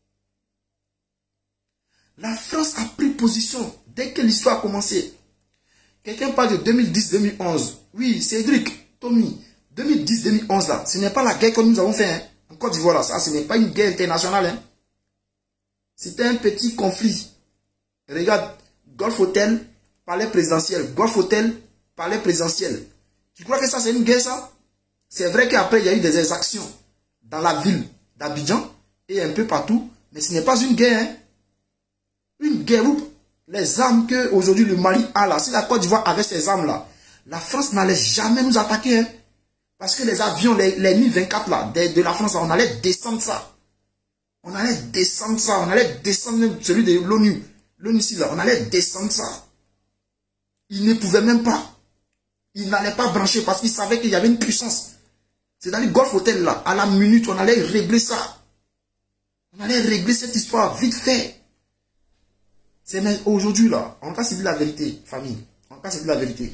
La France a pris position dès que l'histoire a commencé. Quelqu'un parle de deux mille dix deux mille onze. Oui, Cédric, Tommy, deux mille dix deux mille onze là, ce n'est pas la guerre que nous avons fait. Hein. En Côte d'Ivoire là, ça, ce n'est pas une guerre internationale. Hein. C'était un petit conflit. Regarde, Golf Hotel, palais présidentiel. Golf Hotel, palais présidentiel. Tu crois que ça c'est une guerre ça? C'est vrai qu'après il y a eu des exactions dans la ville d'Abidjan et un peu partout. Mais ce n'est pas une guerre. Hein. Une guerre où les armes que aujourd'hui le Mali a là, si la Côte d'Ivoire avait ces armes là, la France n'allait jamais nous attaquer. Hein. Parce que les avions, les, les Mi vingt-quatre là, de, de la France, là, on allait descendre ça. On allait descendre ça. On allait descendre celui de l'ONU. L'ONU ici là, on allait descendre ça. Ils ne pouvaient même pas. Ils n'allaient pas brancher parce qu'ils savaient qu'il y avait une puissance. C'est dans le Golf Hotel là, à la minute, on allait régler ça. On allait régler cette histoire vite fait. C'est aujourd'hui là, on va se dire la vérité, famille. On va se dire la vérité.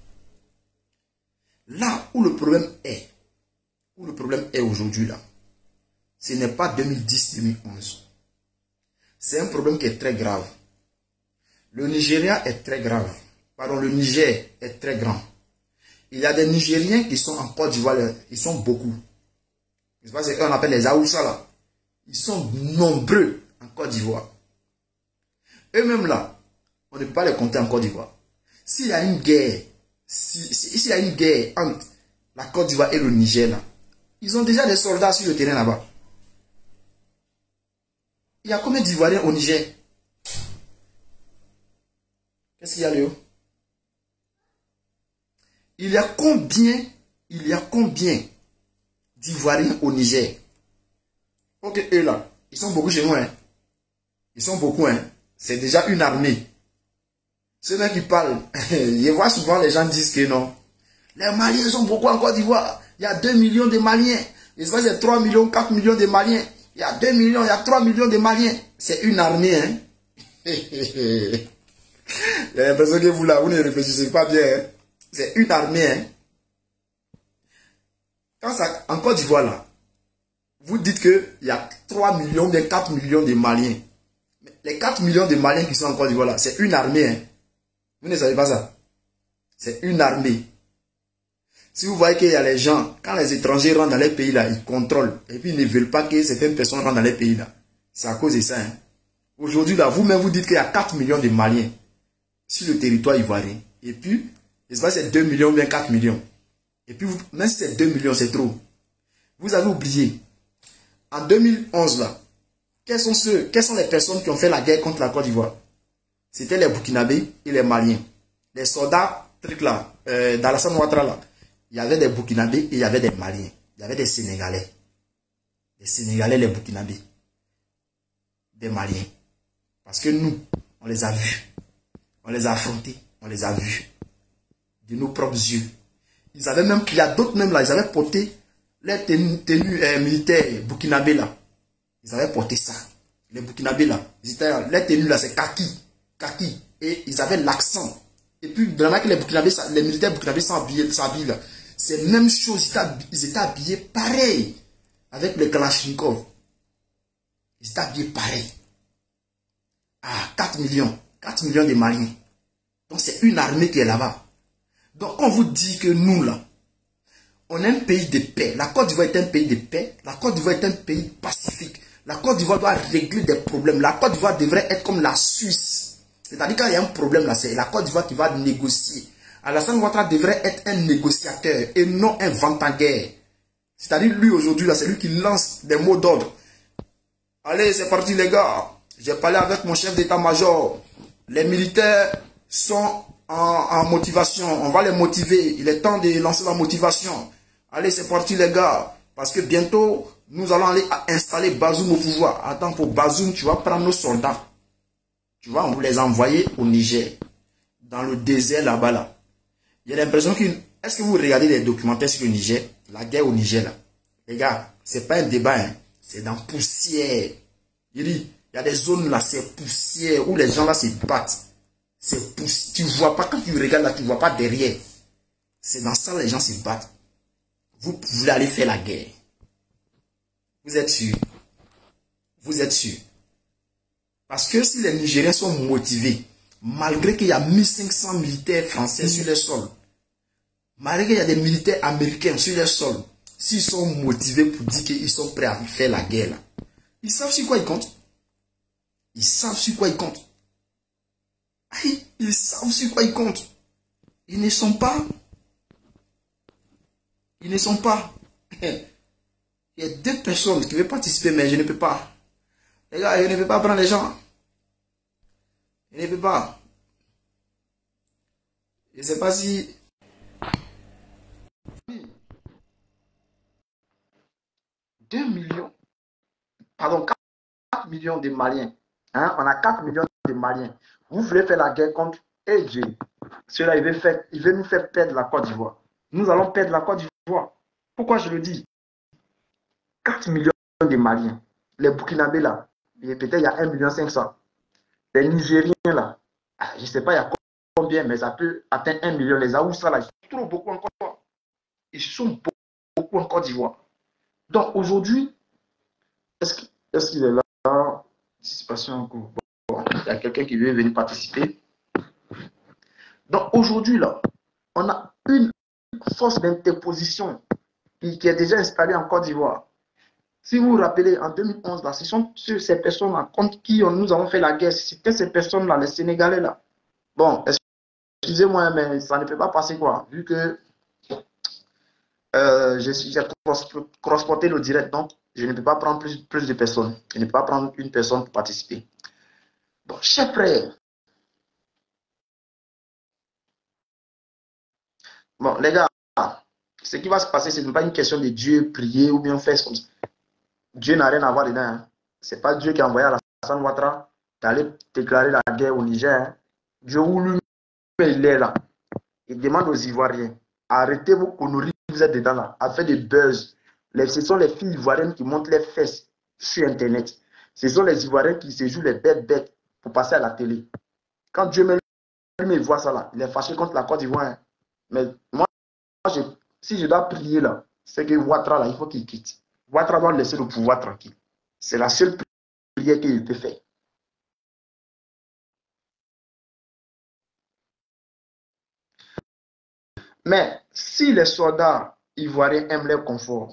Là où le problème est, où le problème est aujourd'hui là, ce n'est pas deux mille dix deux mille onze. C'est un problème qui est très grave. Le Nigeria est très grave. Pardon, le Niger est très grand. Il y a des Nigériens qui sont en Côte d'Ivoire, ils sont beaucoup. C'est pas ce qu'on appelle les Aoussa là. Ils sont nombreux en Côte d'Ivoire. Eux-mêmes là, on ne peut pas les compter en Côte d'Ivoire. S'il y a une guerre, s'il si, si y a une guerre entre la Côte d'Ivoire et le Niger là, ils ont déjà des soldats sur le terrain là-bas. Il y a combien d'Ivoiriens au Niger? Qu'est-ce qu'il y a, Léo? Il y a combien, il y a combien d'Ivoiriens au Niger? Ok, eux là, ils sont beaucoup chez nous, hein. Ils sont beaucoup, hein. C'est déjà une armée. Ceux-là qui parlent, je vois souvent les gens disent que non. Les Maliens sont beaucoup en Côte d'Ivoire. Il y a deux millions de Maliens. Il se passe c'est trois millions, quatre millions de Maliens. Il y a deux millions, il y a trois millions de Maliens. C'est une armée, hein. J'ai l'impression que vous là, vous ne réfléchissez pas bien, hein. C'est une armée, hein. Quand ça, en Côte d'Ivoire là, vous dites qu'il y a trois millions, bien quatre millions de Maliens. Les quatre millions de Maliens qui sont en Côte d'Ivoire là, c'est une armée, hein. Vous ne savez pas ça? C'est une armée. Si vous voyez qu'il y a les gens, quand les étrangers rentrent dans les pays là, ils contrôlent. Et puis ils ne veulent pas que certaines personnes rentrent dans les pays là. C'est à cause de ça, hein. Aujourd'hui là, vous-même vous dites qu'il y a quatre millions de Maliens sur le territoire ivoirien. Et puis, je sais pas si c'est deux millions ou bien quatre millions. Et puis, vous, même si c'est deux millions, c'est trop. Vous avez oublié, en deux mille onze là, quels sont ceux, quelles sont les personnes qui ont fait la guerre contre la Côte d'Ivoire? C'était les Burkinabés et les Maliens. Les soldats, truc là, euh, dans la Alassane Ouattara là, il y avait des Burkinabés et il y avait des Maliens. Il y avait des Sénégalais. Les Sénégalais, les Burkinabés. Des Maliens. Parce que nous, on les a vus. On les a affrontés. On les a vus. De nos propres yeux. Ils avaient même, il y a d'autres même là, ils avaient porté les tenues, tenues euh, militaires burkinabés là. Ils avaient porté ça. Les burkinabés là. Ils étaient là, les tenues là, c'est kaki. Kaki. Et ils avaient l'accent. Et puis, dans la que les burkinabés, les militaires burkinabés s'habillent là. C'est la même chose. Ils étaient habillés pareil. Avec les kalachnikov. Ils étaient habillés pareil. Ah, quatre millions. quatre millions de Maliens. Donc, c'est une armée qui est là-bas. Donc, on vous dit que nous, là, on est un pays de paix. La Côte d'Ivoire est un pays de paix. La Côte d'Ivoire est un pays pacifique. La Côte d'Ivoire doit régler des problèmes. La Côte d'Ivoire devrait être comme la Suisse. C'est-à-dire quand il y a un problème là, c'est la Côte d'Ivoire qui va négocier. Alassane Ouattara devrait être un négociateur et non un vent-en-guerre. C'est-à-dire lui aujourd'hui, là, c'est lui qui lance des mots d'ordre. Allez, c'est parti les gars. J'ai parlé avec mon chef d'état-major. Les militaires sont en, en motivation. On va les motiver. Il est temps de lancer la motivation. Allez, c'est parti les gars. Parce que bientôt, nous allons aller installer Bazoum au pouvoir. Attends, pour Bazoum, tu vas prendre nos soldats. Tu vas les envoyer au Niger. Dans le désert là-bas là. Il y a l'impression que... Est-ce que vous regardez les documentaires sur le Niger? La guerre au Niger là. Les gars, c'est pas un débat, hein. C'est dans poussière. Il dit, il y a des zones là, c'est poussière, où les gens là se battent. C'est poussière. Tu vois pas, quand tu regardes là, tu vois pas derrière. C'est dans ça les gens se battent. Vous voulez aller faire la guerre. Vous êtes sûr? Vous êtes sûr? Parce que si les Nigériens sont motivés, malgré qu'il y a mille cinq cents militaires français sur les sols, malgré qu'il y a des militaires américains sur les sols, s'ils sont motivés pour dire qu'ils sont prêts à faire la guerre, là, ils savent sur quoi ils comptent. Ils savent sur quoi ils comptent. Aïe, ils savent sur quoi ils comptent. Ils ne sont pas. Ils ne sont pas. Il y a deux personnes qui veulent participer, mais je ne peux pas. Les gars, je ne peux pas prendre les gens. Je ne peux pas. Je ne sais pas si... deux millions. Pardon, quatre millions de Maliens. Hein? On a quatre millions de Maliens. Vous voulez faire la guerre contre E J. Cela, il veut, faire, il veut nous faire perdre la Côte d'Ivoire. Nous allons perdre la Côte d'Ivoire. Pourquoi je le dis? quatre millions de Maliens. Les Burkinabés là, peut-être il y a un million cinq cents. Les Nigériens là, je ne sais pas il y a combien, mais ça peut atteindre un million. Les Aoussa là, ils sont trop beaucoup encore. Ils sont beaucoup, beaucoup en Côte d'Ivoire. Donc aujourd'hui, est-ce qu'il est, qu'il est là? Participation en cours. Bon, il y a quelqu'un qui veut venir participer. Donc aujourd'hui là, on a une force d'interposition qui, qui est déjà installée en Côte d'Ivoire. Si vous vous rappelez, en deux mille onze, là, ce sont ces personnes-là contre qui on, nous avons fait la guerre. C'était ces personnes-là, les Sénégalais là. Bon, excusez-moi, mais ça ne peut pas passer quoi, vu que euh, j'ai cross-porté le direct, donc je ne peux pas prendre plus, plus de personnes. Je ne peux pas prendre une personne pour participer. Bon, chers frères, Bon, les gars, ce qui va se passer, ce n'est pas une question de Dieu prier ou bien faire comme ça. Dieu n'a rien à voir dedans. Hein. Ce n'est pas Dieu qui a envoyé Alassane Ouattara d'aller déclarer la guerre au Niger. Hein. Dieu ou lui, il est là. Il demande aux Ivoiriens, arrêtez vos conneries, vous êtes dedans là, à faire des buzz. Les, ce sont les filles ivoiriennes qui montent les fesses sur Internet. Ce sont les Ivoiriens qui se jouent les bêtes bêtes pour passer à la télé. Quand Dieu me il voit ça là, il est fâché contre la Côte d'Ivoire. Hein. Mais moi, je, si je dois prier là, c'est que Ouattara là, il faut qu'il quitte. Ouattara doit laisser le pouvoir tranquille. C'est la seule prière qu'il peut faire. Mais si les soldats ivoiriens aiment leur confort,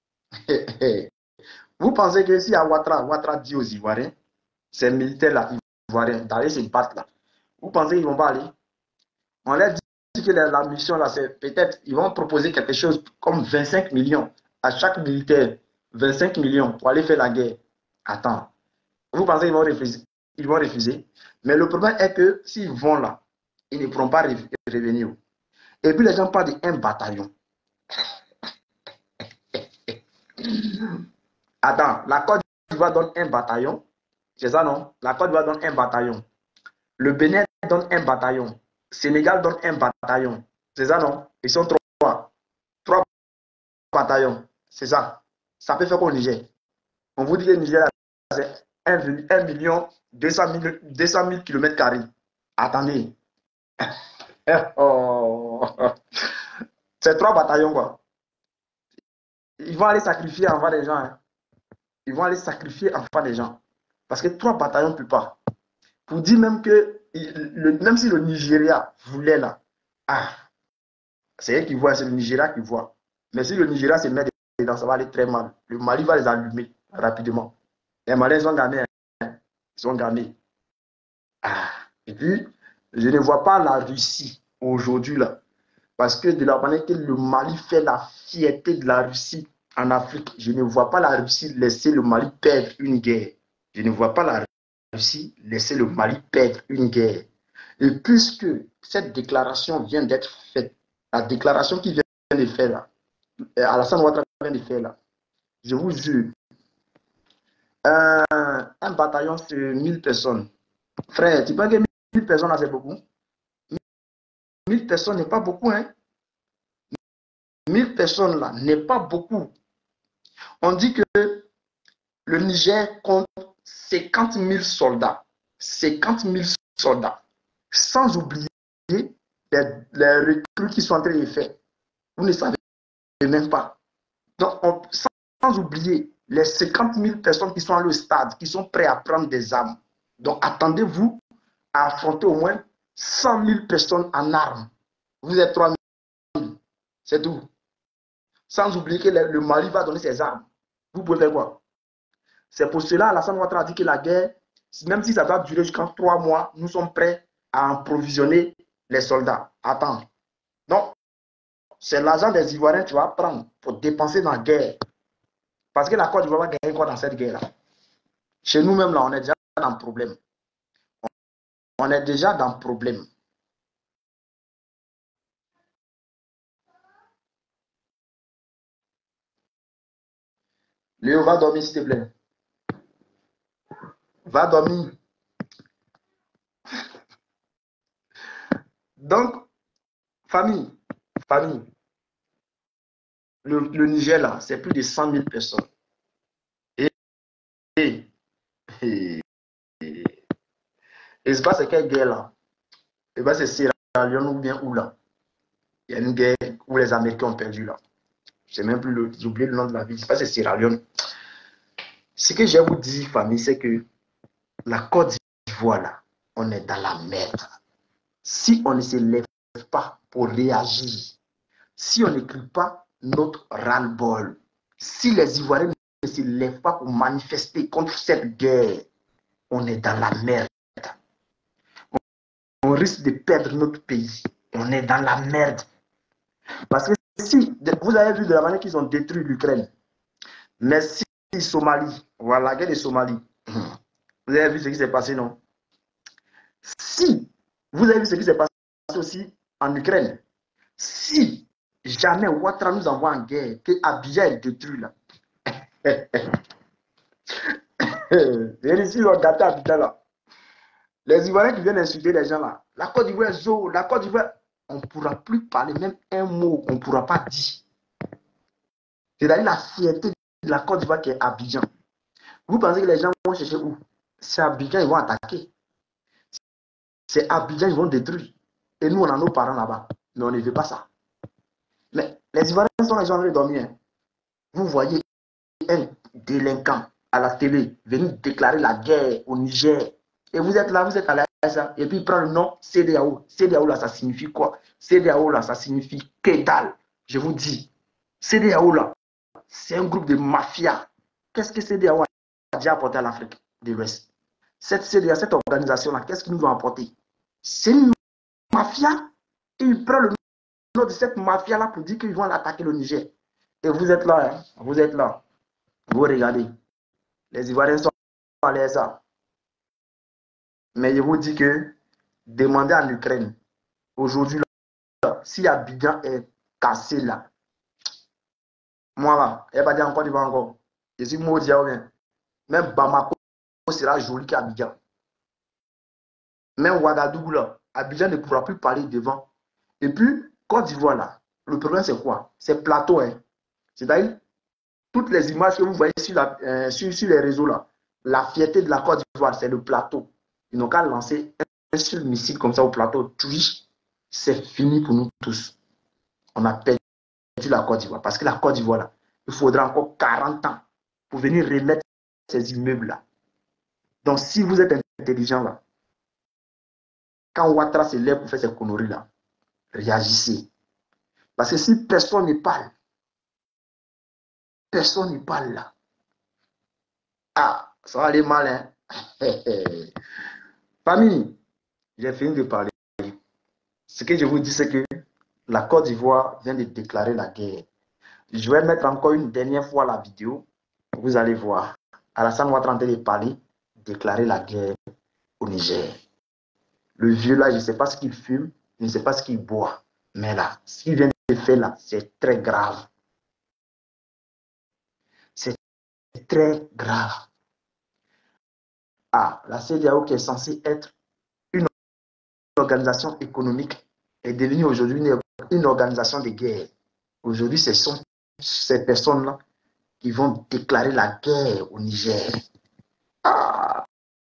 vous pensez que si à Ouattara, Ouattara dit aux Ivoiriens, ces militaires-là, Ivoiriens, d'aller se battre là, vous pensez qu'ils ne vont pas aller? On leur dit que la, la mission là, c'est peut-être, ils vont proposer quelque chose comme vingt-cinq millions à chaque militaire, vingt-cinq millions pour aller faire la guerre. Attends, vous pensez qu'ils vont refuser? Ils vont refuser. Mais le problème est que s'ils vont là, ils ne pourront pas revenir. Et puis les gens parlent d'un bataillon. Attends, la Côte d'Ivoire donne un bataillon. C'est ça, non? La Côte d'Ivoire donne un bataillon. Le Bénin donne un bataillon. Sénégal donne un bataillon. C'est ça, non? Ils sont trois. Trois bataillons. C'est ça. Ça peut faire qu'au Niger. On vous dit que le Niger, c'est un million deux cent mille kilomètres carrés. Attendez. Oh. C'est trois bataillons, quoi. Ils vont aller sacrifier en face des gens. Hein. Ils vont aller sacrifier en face des gens. Parce que trois bataillons ne peuvent pas. Pour dire même que, le, même si le Nigeria voulait là, ah, c'est eux qui voient, c'est le Nigeria qui voit. Mais si le Nigeria se met dedans, ça va aller très mal. Le Mali va les allumer rapidement. Les Maliens sont gagnés. Hein. Ils sont gagnés. Ah. Et puis, je ne vois pas la Russie aujourd'hui là. Parce que de la manière que le Mali fait la fierté de la Russie en Afrique, je ne vois pas la Russie laisser le Mali perdre une guerre. Je ne vois pas la Russie laisser le Mali perdre une guerre. Et puisque cette déclaration vient d'être faite, la déclaration qui vient de faire là, Alassane Ouattara vient de faire là, je vous jure, un, un bataillon c'est mille personnes. Frère, tu penses que mille personnes là c'est beaucoup? mille personnes n'est pas beaucoup, hein? mille personnes là n'est pas beaucoup. On dit que le Niger compte cinquante mille soldats. cinquante mille soldats. Sans oublier les, les recrues qui sont en train de faire. Vous ne savez même pas. Donc, on, sans, sans oublier les cinquante mille personnes qui sont à le stade, qui sont prêts à prendre des armes. Donc, attendez-vous à affronter au moins cent mille personnes en armes. Vous êtes trois mille. C'est tout. Sans oublier que le, le Mali va donner ses armes. Vous pouvez faire quoi? C'est pour cela, Alassane Ouattara a dit que la guerre, même si ça va durer jusqu'à trois mois, nous sommes prêts à approvisionner les soldats. Attends. Donc, c'est l'argent des Ivoiriens que tu vas prendre pour dépenser dans la guerre. Parce que la Côte d'Ivoire va gagner quoi dans cette guerre-là? Chez nous-mêmes, là, on est déjà dans le problème. On est déjà dans le problème. Léo, va dormir, s'il te plaît. Va dormir. Donc, famille, famille, le, le Niger, là, c'est plus de cent mille personnes. Et, et, et, et, et c'est pas c'est quelle guerre, là? Et bien, c'est Sierra Leone ou bien où, là? Il y a une guerre où les Américains ont perdu, là. Je sais même plus, le, j'ai oublié le nom de la ville. C'est pas c'est Sierra Leone. Ce que j'ai vous dit, famille, c'est que la Côte d'Ivoire, là, on est dans la merde. Si on ne se lève pas pour réagir, si on n'écrit pas notre ras-le-bol, si les Ivoiriens ne se lèvent pas pour manifester contre cette guerre, on est dans la merde. On risque de perdre notre pays. On est dans la merde. Parce que si, vous avez vu de la manière qu'ils ont détruit l'Ukraine, mais si Somalie, voilà la guerre de Somalie, vous avez vu ce qui s'est passé, non? Si vous avez vu ce qui s'est passé aussi en Ukraine, Si jamais Ouattara nous envoie en guerre, que Abidjan est détruit là. Et ici, ils ont gâté Abidjan là. Les Ivoiriens qui viennent insulter les gens là. La Côte d'Ivoire, Zo, la Côte d'Ivoire, on ne pourra plus parler, même un mot qu'on ne pourra pas dire. C'est-à-dire la fierté de la Côte d'Ivoire qui est Abidjan. Vous pensez que les gens vont chercher où? C'est Abidjan, ils vont attaquer. C'est Abidjan, ils vont détruire. Et nous, on a nos parents là-bas. Mais on ne veut pas ça. Mais les Ivoiriens sont les gens de dormir. Hein. Vous voyez un délinquant à la télé venir déclarer la guerre au Niger. Et vous êtes là, vous êtes à l'aise. Et puis il prend le nom C D A O. C D A O là, ça signifie quoi? C D A O là, ça signifie que dalle. Je vous dis. C D A O là, c'est un groupe de mafia. Qu'est-ce que C D A O a déjà apporté à l'Afrique de l'Ouest? Cette C D A O, cette organisation-là, qu'est-ce qu'ils nous ont apporté? C'est une mafia. Et il prend le nom de cette mafia-là pour dire qu'ils vont attaquer le Niger. Et vous êtes là, hein? Vous êtes là. Vous regardez. Les Ivoiriens sont à l'aise. Mais je vous dis que demandez en Ukraine, aujourd'hui, si Abidjan est cassé là, moi là, elle va dire encore du encore. Je suis maudit, même Bamako sera joli qu'Abidjan. Même Ouagadougou là, Abidjan ne pourra plus parler devant. Et puis, Côte d'Ivoire là, le problème c'est quoi? C'est plateau, hein. C'est-à-dire, toutes les images que vous voyez sur, la, euh, sur, sur les réseaux là, la fierté de la Côte d'Ivoire, c'est le plateau. Ils n'ont qu'à lancer un seul missile comme ça au plateau. C'est fini pour nous tous. On a perdu la Côte d'Ivoire. Parce que la Côte d'Ivoire, là, il faudra encore quarante ans pour venir remettre ces immeubles-là. Donc, si vous êtes intelligent, là, quand Ouattara se lève pour faire ces conneries-là, réagissez. Parce que si personne ne parle, personne ne parle là. Ah, ça va aller mal, hein. Famille, j'ai fini de parler. Ce que je vous dis, c'est que la Côte d'Ivoire vient de déclarer la guerre. Je vais mettre encore une dernière fois la vidéo. Vous allez voir. Alassane Ouattara en train de parler, déclarer la guerre au Niger. Le vieux là, je ne sais pas ce qu'il fume, je ne sais pas ce qu'il boit. Mais là, ce qu'il vient de faire là, c'est très grave. C'est très grave. Ah, la C D A O qui est censée être une organisation économique est devenue aujourd'hui une, une organisation de guerre. Aujourd'hui, ce sont ces personnes-là qui vont déclarer la guerre au Niger. Ah.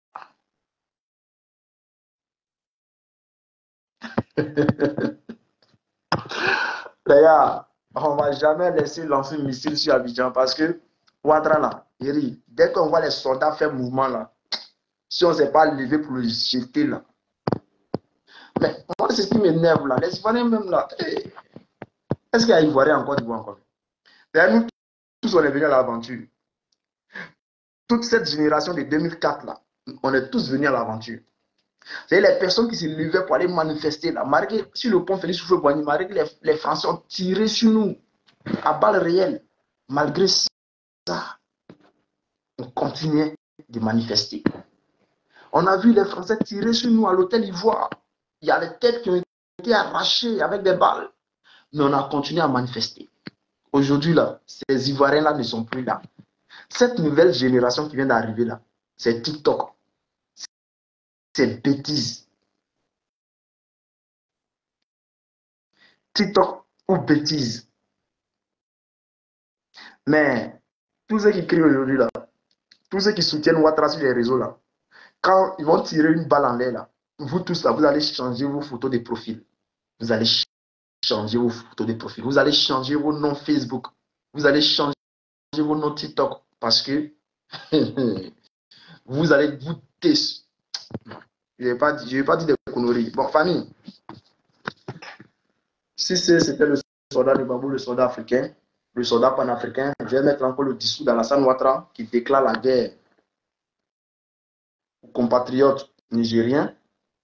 D'ailleurs, on ne va jamais laisser lancer un missile sur Abidjan parce que Ouattara là, dès qu'on voit les soldats faire mouvement là, si on ne s'est pas levé pour le jeter là. Mais moi, c'est ce qui m'énerve là. Les Ivoiriens même là. Hey. Est-ce qu'il y a Ivoiriens encore d'Ivoire encore? D'ailleurs, nous tous, on est venus à l'aventure. Toute cette génération de deux mille quatre là, on est tous venus à l'aventure. C'est les personnes qui se levaient pour aller manifester là. Malgré, sur le pont Félix Houphouët-Boigny, malgré que les, les Français ont tiré sur nous à balles réelles. Malgré ça, on continuait de manifester. On a vu les Français tirer sur nous à l'hôtel Ivoire. Il y a les têtes qui ont été arrachées avec des balles. Mais on a continué à manifester. Aujourd'hui, là, ces Ivoiriens-là ne sont plus là. Cette nouvelle génération qui vient d'arriver là, c'est TikTok. C'est bêtise. TikTok ou bêtise. Mais tous ceux qui crient aujourd'hui là, tous ceux qui soutiennent Ouattara sur les réseaux là, quand ils vont tirer une balle en l'air là, vous tous là, vous allez changer vos photos de profil. Vous allez changer vos photos de profil. Vous allez changer vos noms Facebook. Vous allez changer vos noms TikTok. Parce que vous allez vous tester. Je ne vais pas dire des conneries. Bon, famille. Si c'était le soldat de Babou, le soldat africain, le soldat panafricain, je vais mettre encore le discours d'Alassane Ouattara qui déclare la guerre aux compatriotes nigériens.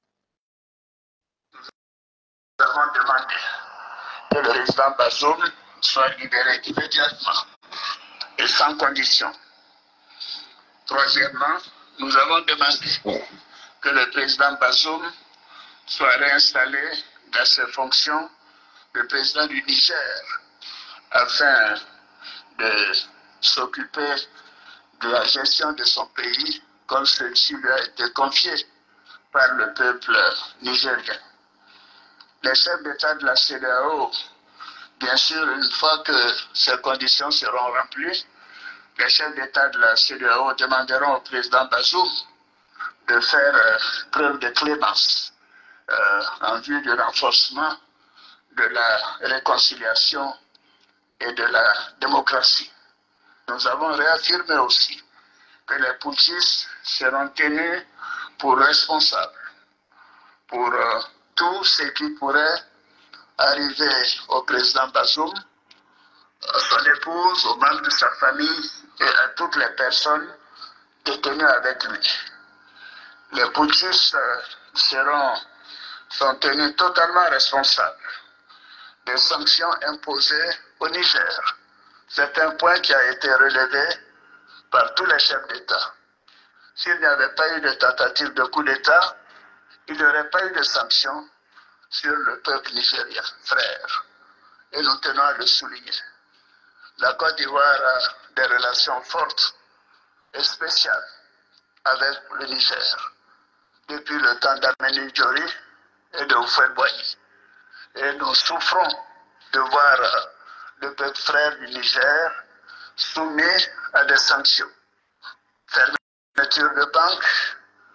Nous avons demandé que le président Bazoum soit libéré immédiatement et sans condition. Troisièmement, nous avons demandé que le président Bazoum soit réinstallé dans ses fonctions le président du Niger, afin de s'occuper de la gestion de son pays, comme ceci lui a été confié par le peuple nigérien. Les chefs d'État de la C E D E A O, bien sûr, une fois que ces conditions seront remplies, les chefs d'État de la C E D E A O demanderont au président Bazoum de faire euh, preuve de clémence euh, en vue du renforcement de la réconciliation et de la démocratie. Nous avons réaffirmé aussi que les putschistes seront tenus pour responsables pour euh, tout ce qui pourrait arriver au président Bazoum, à son épouse, aux membres de sa famille et à toutes les personnes détenues avec lui. Les putschistes euh, seront sont tenus totalement responsables des sanctions imposées au Niger. C'est un point qui a été relevé par tous les chefs d'État. S'il n'y avait pas eu de tentative de coup d'État, il n'y aurait pas eu de sanctions sur le peuple nigérien, frère. Et nous tenons à le souligner. La Côte d'Ivoire a des relations fortes et spéciales avec le Niger depuis le temps d'Ameni Diori et de Houphouët-Boigny. Et nous souffrons de voir le peuple frère du Niger soumis à des sanctions. Fermeture de banques,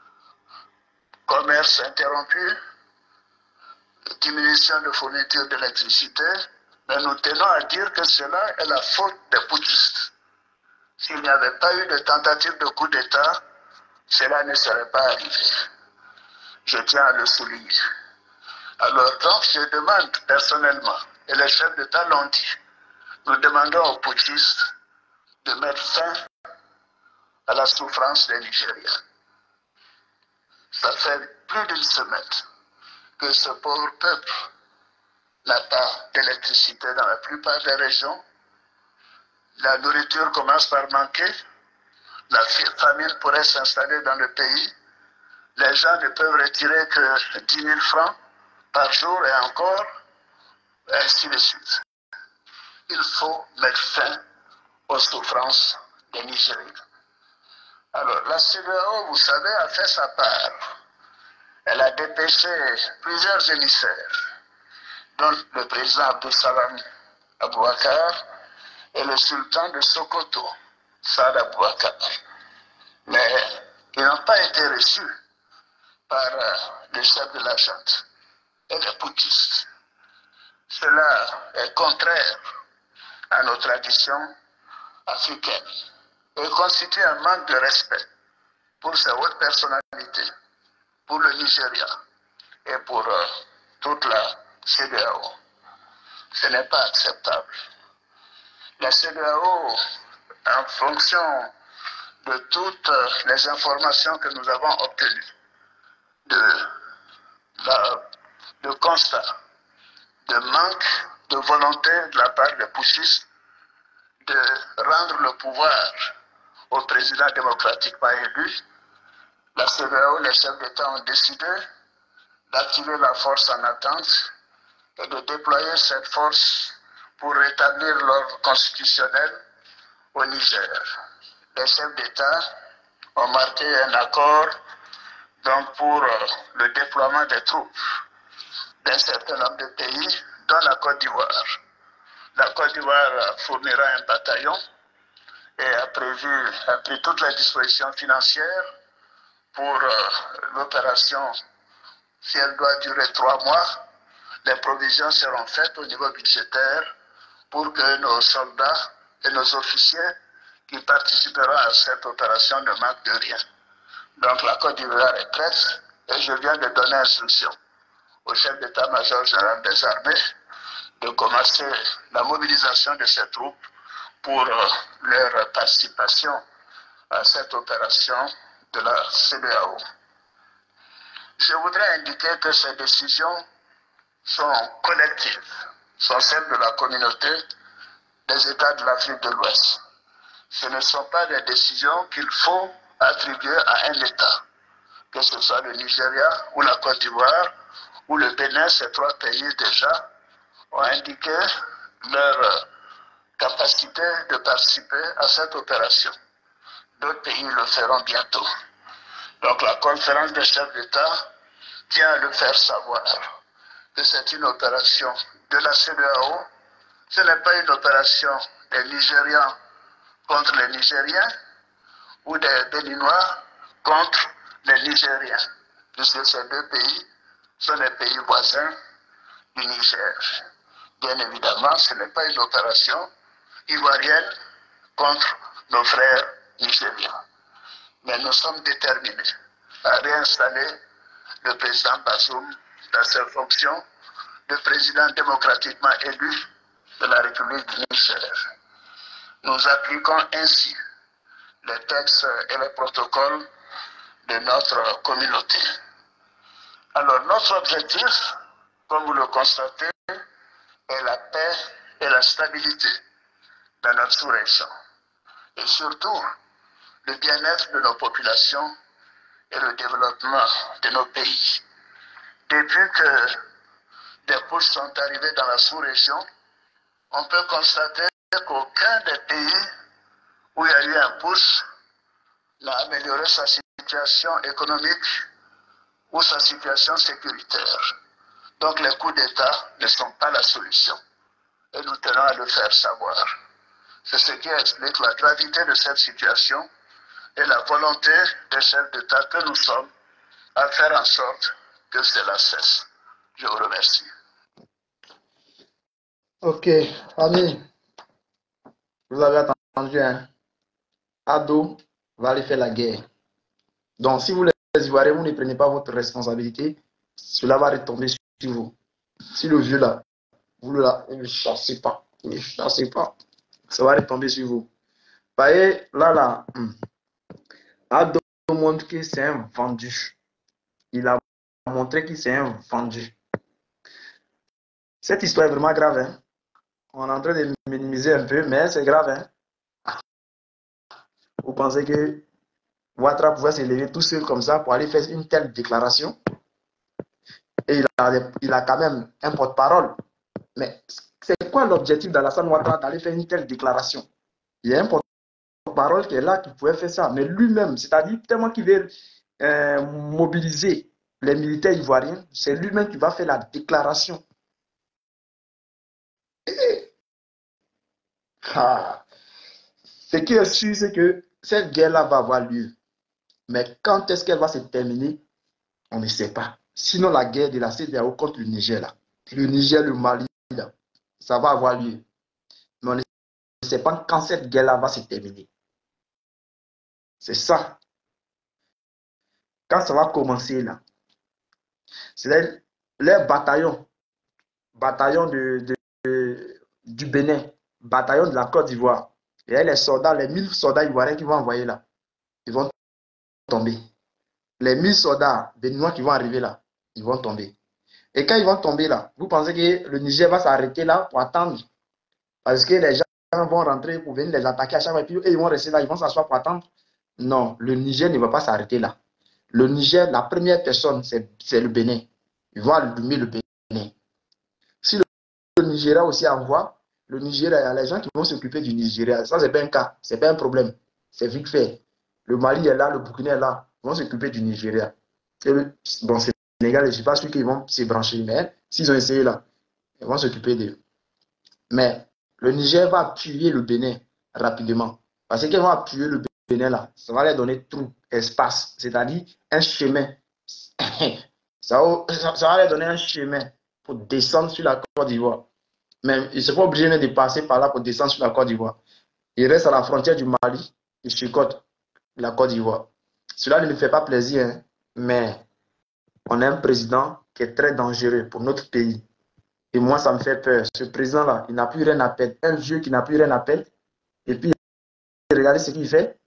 commerce interrompu, diminution de fourniture d'électricité, mais nous tenons à dire que cela est la faute des putschistes. S'il n'y avait pas eu de tentative de coup d'État, cela ne serait pas arrivé. Je tiens à le souligner. Alors donc je demande personnellement, et les chefs d'État l'ont dit, nous demandons aux putschistes de mettre fin à la souffrance des Nigériens. Ça fait plus d'une semaine que ce pauvre peuple n'a pas d'électricité dans la plupart des régions. La nourriture commence par manquer. La famine pourrait s'installer dans le pays. Les gens ne peuvent retirer que dix mille francs par jour et encore, et ainsi de suite. Il faut mettre fin aux souffrances des Nigériens. Alors, la C E D E A O, vous savez, a fait sa part. Elle a dépêché plusieurs émissaires, dont le président Abdou Salam Aboubakar et le sultan de Sokoto, Saad Aboubakar. Mais ils n'ont pas été reçus par euh, le chef de la junte et les putschistes. Cela est contraire à nos traditions africaines et constitue un manque de respect pour ces hautes personnalités, pour le Nigeria et pour euh, toute la C E D E A O. Ce n'est pas acceptable. La C E D E A O, en fonction de toutes les informations que nous avons obtenues, de, la, de constat, de manque de volonté de la part des putschistes de rendre le pouvoir au président démocratiquement élu, la C E D E A O, les chefs d'État ont décidé d'activer la force en attente et de déployer cette force pour rétablir l'ordre constitutionnel au Niger. Les chefs d'État ont marqué un accord donc, pour euh, le déploiement des troupes d'un certain nombre de pays, dont la Côte d'Ivoire. La Côte d'Ivoire fournira un bataillon et a prévu, a pris toutes les dispositions financières pour euh, l'opération. Si elle doit durer trois mois, les provisions seront faites au niveau budgétaire pour que nos soldats et nos officiers qui participeront à cette opération ne manquent de rien. Donc la Côte d'Ivoire est prête et je viens de donner instruction au chef d'état-major général des armées de commencer la mobilisation de ces troupes pour euh, leur participation à cette opération de la C E D E A O. Je voudrais indiquer que ces décisions sont collectives, sont celles de la communauté des États de l'Afrique de l'Ouest. Ce ne sont pas des décisions qu'il faut attribuer à un État, que ce soit le Nigeria ou la Côte d'Ivoire ou le Bénin. Ces trois pays déjà ont indiqué leur capacité de participer à cette opération. D'autres pays le feront bientôt. Donc la conférence des chefs d'État tient à le faire savoir que c'est une opération de la C E D E A O. Ce n'est pas une opération des Nigérians contre les Nigériens ou des Béninois contre les Nigériens, puisque ces deux pays sont les pays voisins du Niger. Bien évidemment, ce n'est pas une opération ivoirienne contre nos frères nigériens. Mais nous sommes déterminés à réinstaller le président Bazoum dans ses fonctions de président démocratiquement élu de la République du Niger. Nous appliquons ainsi les textes et les protocoles de notre communauté. Alors, notre objectif, comme vous le constatez, est la paix et la stabilité dans notre sous-région. Et surtout, le bien-être de nos populations et le développement de nos pays. Depuis que des putschs sont arrivés dans la sous-région, on peut constater qu'aucun des pays où il y a eu un putsch n'a amélioré sa situation économique ou sa situation sécuritaire. Donc les coups d'État ne sont pas la solution. Et nous tenons à le faire savoir. C'est ce qui explique la gravité de cette situation et la volonté des chefs d'État que nous sommes à faire en sorte que cela cesse. Je vous remercie. Ok, amis, vous avez entendu, hein? Ado va aller faire la guerre. Donc, si vous les Ivoiriens, vous ne prenez pas votre responsabilité, cela va retomber sur vous. Si le vieux là, vous ne le chassez pas, ne le chassez pas, ça va retomber sur vous. Vous voyez, là, là, Ado montre que c'est un vendu. Il a montré que c'est un vendu. Cette histoire est vraiment grave, hein? On est en train de minimiser un peu, mais c'est grave, hein? Vous pensez que Ouattara pouvait se lever tout seul comme ça pour aller faire une telle déclaration? Et il a, il a quand même un porte-parole. Mais c'est quoi l'objectif d'Alassane Ouattara d'aller faire une telle déclaration? Il y a un porte-parole qui est là, qui pouvait faire ça. Mais lui-même, c'est-à-dire tellement qu'il veut euh, mobiliser les militaires ivoiriens, c'est lui-même qui va faire la déclaration. Et, ah, ce qui est sûr, c'est que cette guerre-là va avoir lieu. Mais quand est-ce qu'elle va se terminer? On ne sait pas. Sinon, la guerre de la C E D E A O contre le Niger, là, le Niger, le Mali, là, ça va avoir lieu. Mais on ne sait pas quand cette guerre-là va se terminer. C'est ça. Quand ça va commencer, là, c'est les, les bataillons, bataillons de, de, de, du Bénin, bataillons de la Côte d'Ivoire, et les soldats, les mille soldats ivoiriens qui vont envoyer là, ils vont tomber. Les mille soldats béninois qui vont arriver là, ils vont tomber. Et quand ils vont tomber là, vous pensez que le Niger va s'arrêter là pour attendre? Parce que les gens vont rentrer pour venir les attaquer à chaque fois, et puis eux, ils vont rester là, ils vont s'asseoir pour attendre. Non, le Niger ne va pas s'arrêter là. Le Niger, la première personne, c'est le Bénin. Ils vont allumer le Bénin. Si le, le Nigeria aussi envoie, le Nigeria, il y a les gens qui vont s'occuper du Nigeria. Ça, c'est pas un cas, c'est pas un problème. C'est vite fait. Le Mali est là, le Burkina est là. Ils vont s'occuper du Nigeria. Et le, bon, c'est Sénégal, je ne suis pas sûr qu'ils vont se brancher, mais s'ils ont essayé là, ils vont s'occuper d'eux. Mais le Niger va appuyer le Bénin rapidement. Parce qu'ils vont appuyer le Bénin là, ça va leur donner tout espace, c'est-à-dire un chemin. ça, va, ça va leur donner un chemin pour descendre sur la Côte d'Ivoire. Mais ils ne sont pas obligés de passer par là pour descendre sur la Côte d'Ivoire. Ils restent à la frontière du Mali, ils chicotent la Côte d'Ivoire. Cela ne me fait pas plaisir, hein, mais on a un président qui est très dangereux pour notre pays. Et moi, ça me fait peur. Ce président-là, il n'a plus rien à perdre. Un vieux qui n'a plus rien à perdre. Et puis, regardez ce qu'il fait.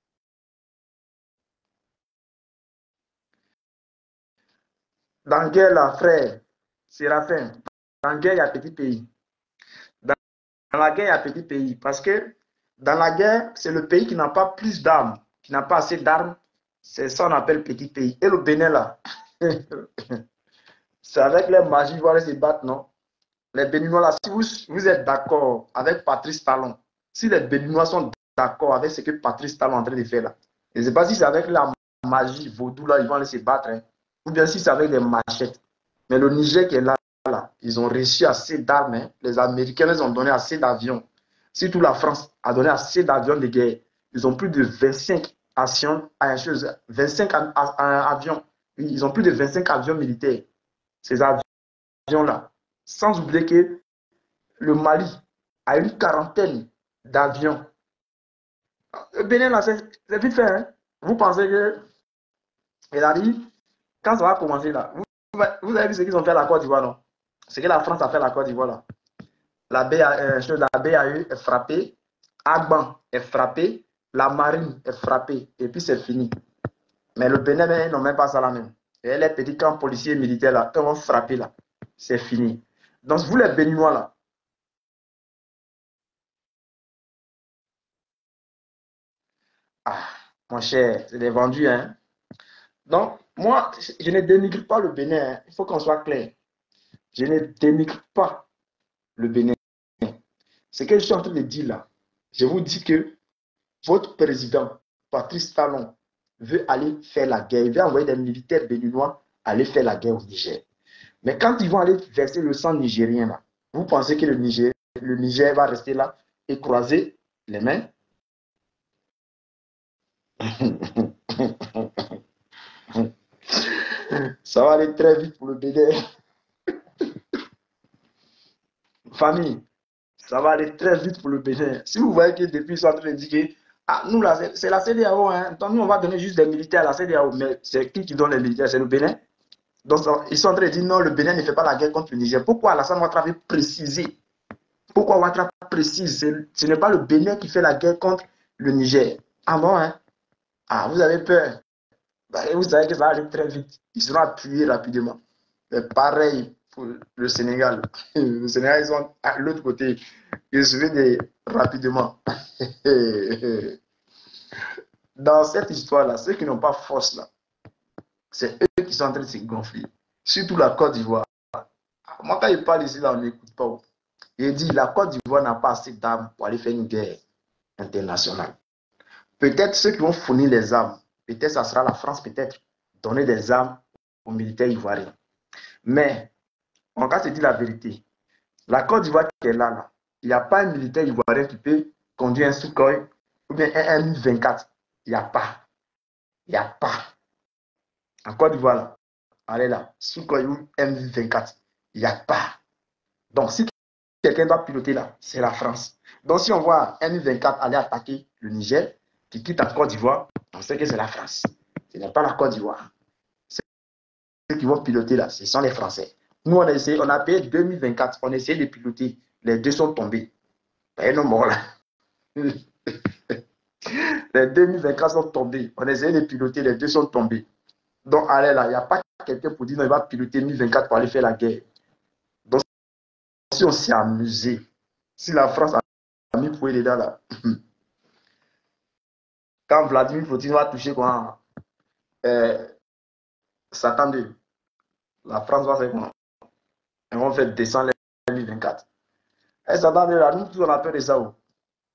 Dans la guerre, là, frère, Séraphin, dans la guerre, il y a petit pays. Dans la guerre, il y a petit pays. Parce que dans la guerre, c'est le pays qui n'a pas plus d'armes, qui n'a pas assez d'armes. C'est ça qu'on appelle petit pays. Et le Bénin, là, c'est avec les magies, ils vont aller se battre, non? les Béninois là, si vous, vous êtes d'accord avec Patrice Talon, si les Béninois sont d'accord avec ce que Patrice Talon est en train de faire là, je ne sais pas si c'est avec la magie vaudou là, ils vont aller se battre, hein, ou bien si c'est avec des machettes. Mais le Niger qui est là, là ils ont reçu assez d'armes. Hein. Les Américains les ont donné assez d'avions. Surtout la France a donné assez d'avions de guerre. Ils ont plus de vingt-cinq avions, vingt-cinq avions. Ils ont plus de vingt-cinq avions militaires. Ces avions-là. Sans oublier que le Mali a une quarantaine d'avions. Le Bénin, là, c'est vite fait. Hein? Vous pensez que, il a dit, quand ça va commencer là, vous, vous avez vu ce qu'ils ont fait à la Côte d'Ivoire, non? Ce que la France a fait à la Côte d'Ivoire, là. La B A E est frappée, Agban est frappé, la marine est frappée, et puis c'est fini. Mais le Bénin, ils n'ont même pas ça là même. Et les petits camps policiers et militaires là, quand on frapper là, c'est fini. Donc vous les Béninois là, ah, mon cher, c'est des vendus, hein. Donc, moi, je ne dénigre pas le Bénin, hein. Il faut qu'on soit clair. Je ne dénigre pas le Bénin. Ce que je suis en train de dire là, je vous dis que votre président, Patrice Talon, veut aller faire la guerre. Il veut envoyer des militaires béninois aller faire la guerre au Niger. Mais quand ils vont aller verser le sang nigérien, là, vous pensez que le Niger, le Niger va rester là et croiser les mains? Ça va aller très vite pour le Bénin. Famille, ça va aller très vite pour le Bénin. Si vous voyez que depuis ils sont en train de dire que ah, nous là, c'est la C D A O, hein. Donc nous on va donner juste des militaires à la C D A O, mais c'est qui qui donne les militaires? C'est le Bénin. Donc ils sont en train de dire non, le Bénin ne fait pas la guerre contre le Niger. Pourquoi Alassane Ouattara avait précisé? Pourquoi Ouattara précise? Ce n'est pas le Bénin qui fait la guerre contre le Niger. Ah bon, hein? Ah, vous avez peur? Bah, vous savez que ça va aller très vite. Ils seront appuyés rapidement. Mais pareil pour le Sénégal. Le Sénégal, ils sont à l'autre côté. Ils se vident rapidement. Dans cette histoire-là, ceux qui n'ont pas force là, c'est eux qui sont en train de se gonfler. Surtout la Côte d'Ivoire. Moi, quand il parle ici, là, on n'écoute pas. Il dit la Côte d'Ivoire n'a pas assez d'armes pour aller faire une guerre internationale. Peut-être ceux qui vont fournir les armes, peut-être ça sera la France, peut-être, donner des armes aux militaires ivoiriens. Mais, on va se dire la vérité. La Côte d'Ivoire qui est là, là, il n'y a pas un militaire ivoirien qui peut conduire un Sukhoi ou bien un M vingt-quatre. Il n'y a pas. Il n'y a pas. En Côte d'Ivoire, là, allez là, Sukhoi ou M vingt-quatre. Il n'y a pas. Donc, si quelqu'un doit piloter là, c'est la France. Donc, si on voit M vingt-quatre aller attaquer le Niger, qui quitte en Côte d'Ivoire, on sait que c'est la France. Ce n'est pas la Côte d'Ivoire. Ceux qui vont piloter là, ce sont les Français. Nous, on a essayé, on a payé deux mille vingt-quatre, on a essayé de piloter. Les deux sont tombés. Et non, bon là. Les deux mille vingt-quatre sont tombés. On a essayé de piloter, les deux sont tombés. Donc, allez là, il n'y a pas quelqu'un pour dire non, il va piloter deux mille vingt-quatre pour aller faire la guerre. Donc, si on s'est amusé, si la France a mis pour dedans là, quand Vladimir Poutine va toucher quoi, euh, Satan deux, la France va faire quoi? Ils vont faire descendre les deux mille vingt-quatre. Et Satan deux là, nous tous on a peur de ça. Où?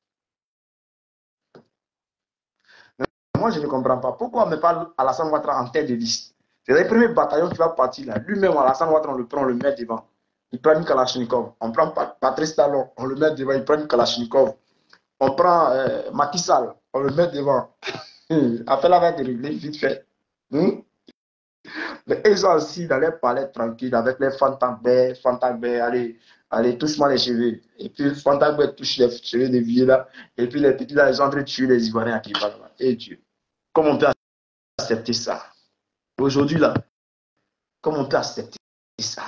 Moi, je ne comprends pas. Pourquoi on ne met pas Alassane Ouattara en tête de liste? C'est le premier bataillon qui va partir là. Lui-même, Alassane Ouattara, on le prend, on le met devant. Il prend une Kalachnikov. On prend Patrice Talon, on le met devant, il prend une Kalachnikov. On prend euh, Macky Sall, on le met devant. Après, là, va être réglé vite fait. Hmm? Mais ils sont assis dans les palais tranquilles avec les Fantabé, Fantabé, allez, allez, touche-moi les cheveux. Et puis Fantabé touche les cheveux des vieux là. Et puis les petits là, ils sont en train de tuer les Ivoiriens qui parlent là. Et Dieu. Comment on peut accepter ça? Aujourd'hui, là, comment on peut accepter ça?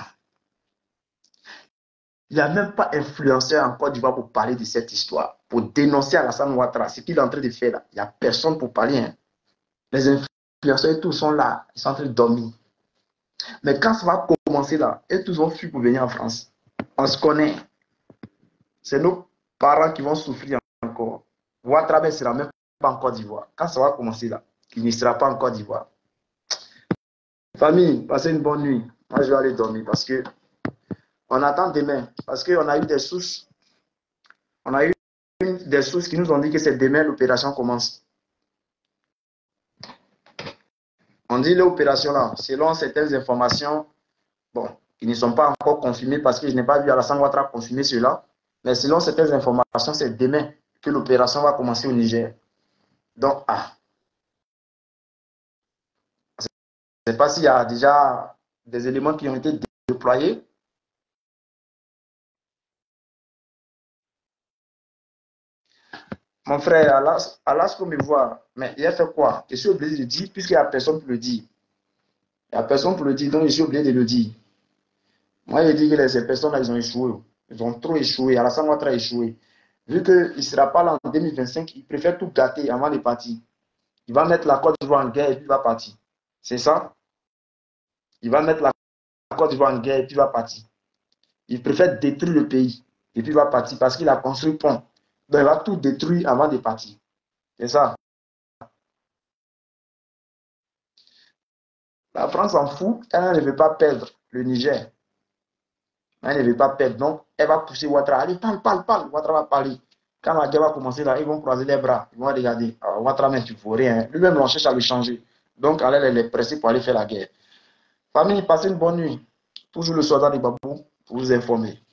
Il n'y a même pas influenceur en Côte d'Ivoire pour parler de cette histoire, pour dénoncer Alassane Ouattara. Ce qu'il est en train de faire là, il n'y a personne pour parler. Hein. Les influenceurs et tous sont là, ils sont en train de dormir. Mais quand ça va commencer là, et tous ont fui pour venir en France. On se connaît. C'est nos parents qui vont souffrir encore. Ouattara ne sera même pas en Côte d'Ivoire. Quand ça va commencer là, il ne sera pas en Côte d'Ivoire. Famille, passez une bonne nuit. Moi, je vais aller dormir parce que On attend demain. Parce qu'on a eu des sources. On a eu des sources qui nous ont dit que c'est demain l'opération commence. On dit l'opération là, selon certaines informations, bon, qui ne sont pas encore confirmées parce que je n'ai pas vu Alassane Ouattara confirmer cela, mais selon certaines informations, c'est demain que l'opération va commencer au Niger. Donc, ah, je ne sais pas s'il y a déjà des éléments qui ont été déployés. Mon frère, Alas, Alas, comme me voit, mais il a fait quoi? Je suis obligé de le dire, puisqu'il n'y a personne pour le dire. Il n'y a personne pour le dire, donc je suis obligé de le dire. Moi, je dis que ces personnes-là, ils ont échoué. Ils ont trop échoué. Alassane Ouattara a échoué. Vu qu'il ne sera pas là en deux mille vingt-cinq, il préfère tout gâter avant de partir. Il va mettre la Côte d'Ivoire en guerre et puis il va partir. C'est ça? Il va mettre la Côte d'Ivoire en guerre et puis il va partir. Il préfère détruire le pays et puis il va partir parce qu'il a construit pont. Donc il va tout détruire avant de partir. C'est ça. La France s'en fout. Elle ne veut pas perdre le Niger. Elle ne veut pas perdre. Donc elle va pousser Ouattara. Allez, parle, parle, parle. Ouattara va parler. Quand la guerre va commencer là, ils vont croiser les bras. Ils vont regarder. Ah, Ouattara, mais tu ne faut rien. Lui-même, on cherche à le changer. Donc elle est pressée pour aller faire la guerre. Famille, passez une bonne nuit. Toujours le soldat de Babou pour vous informer.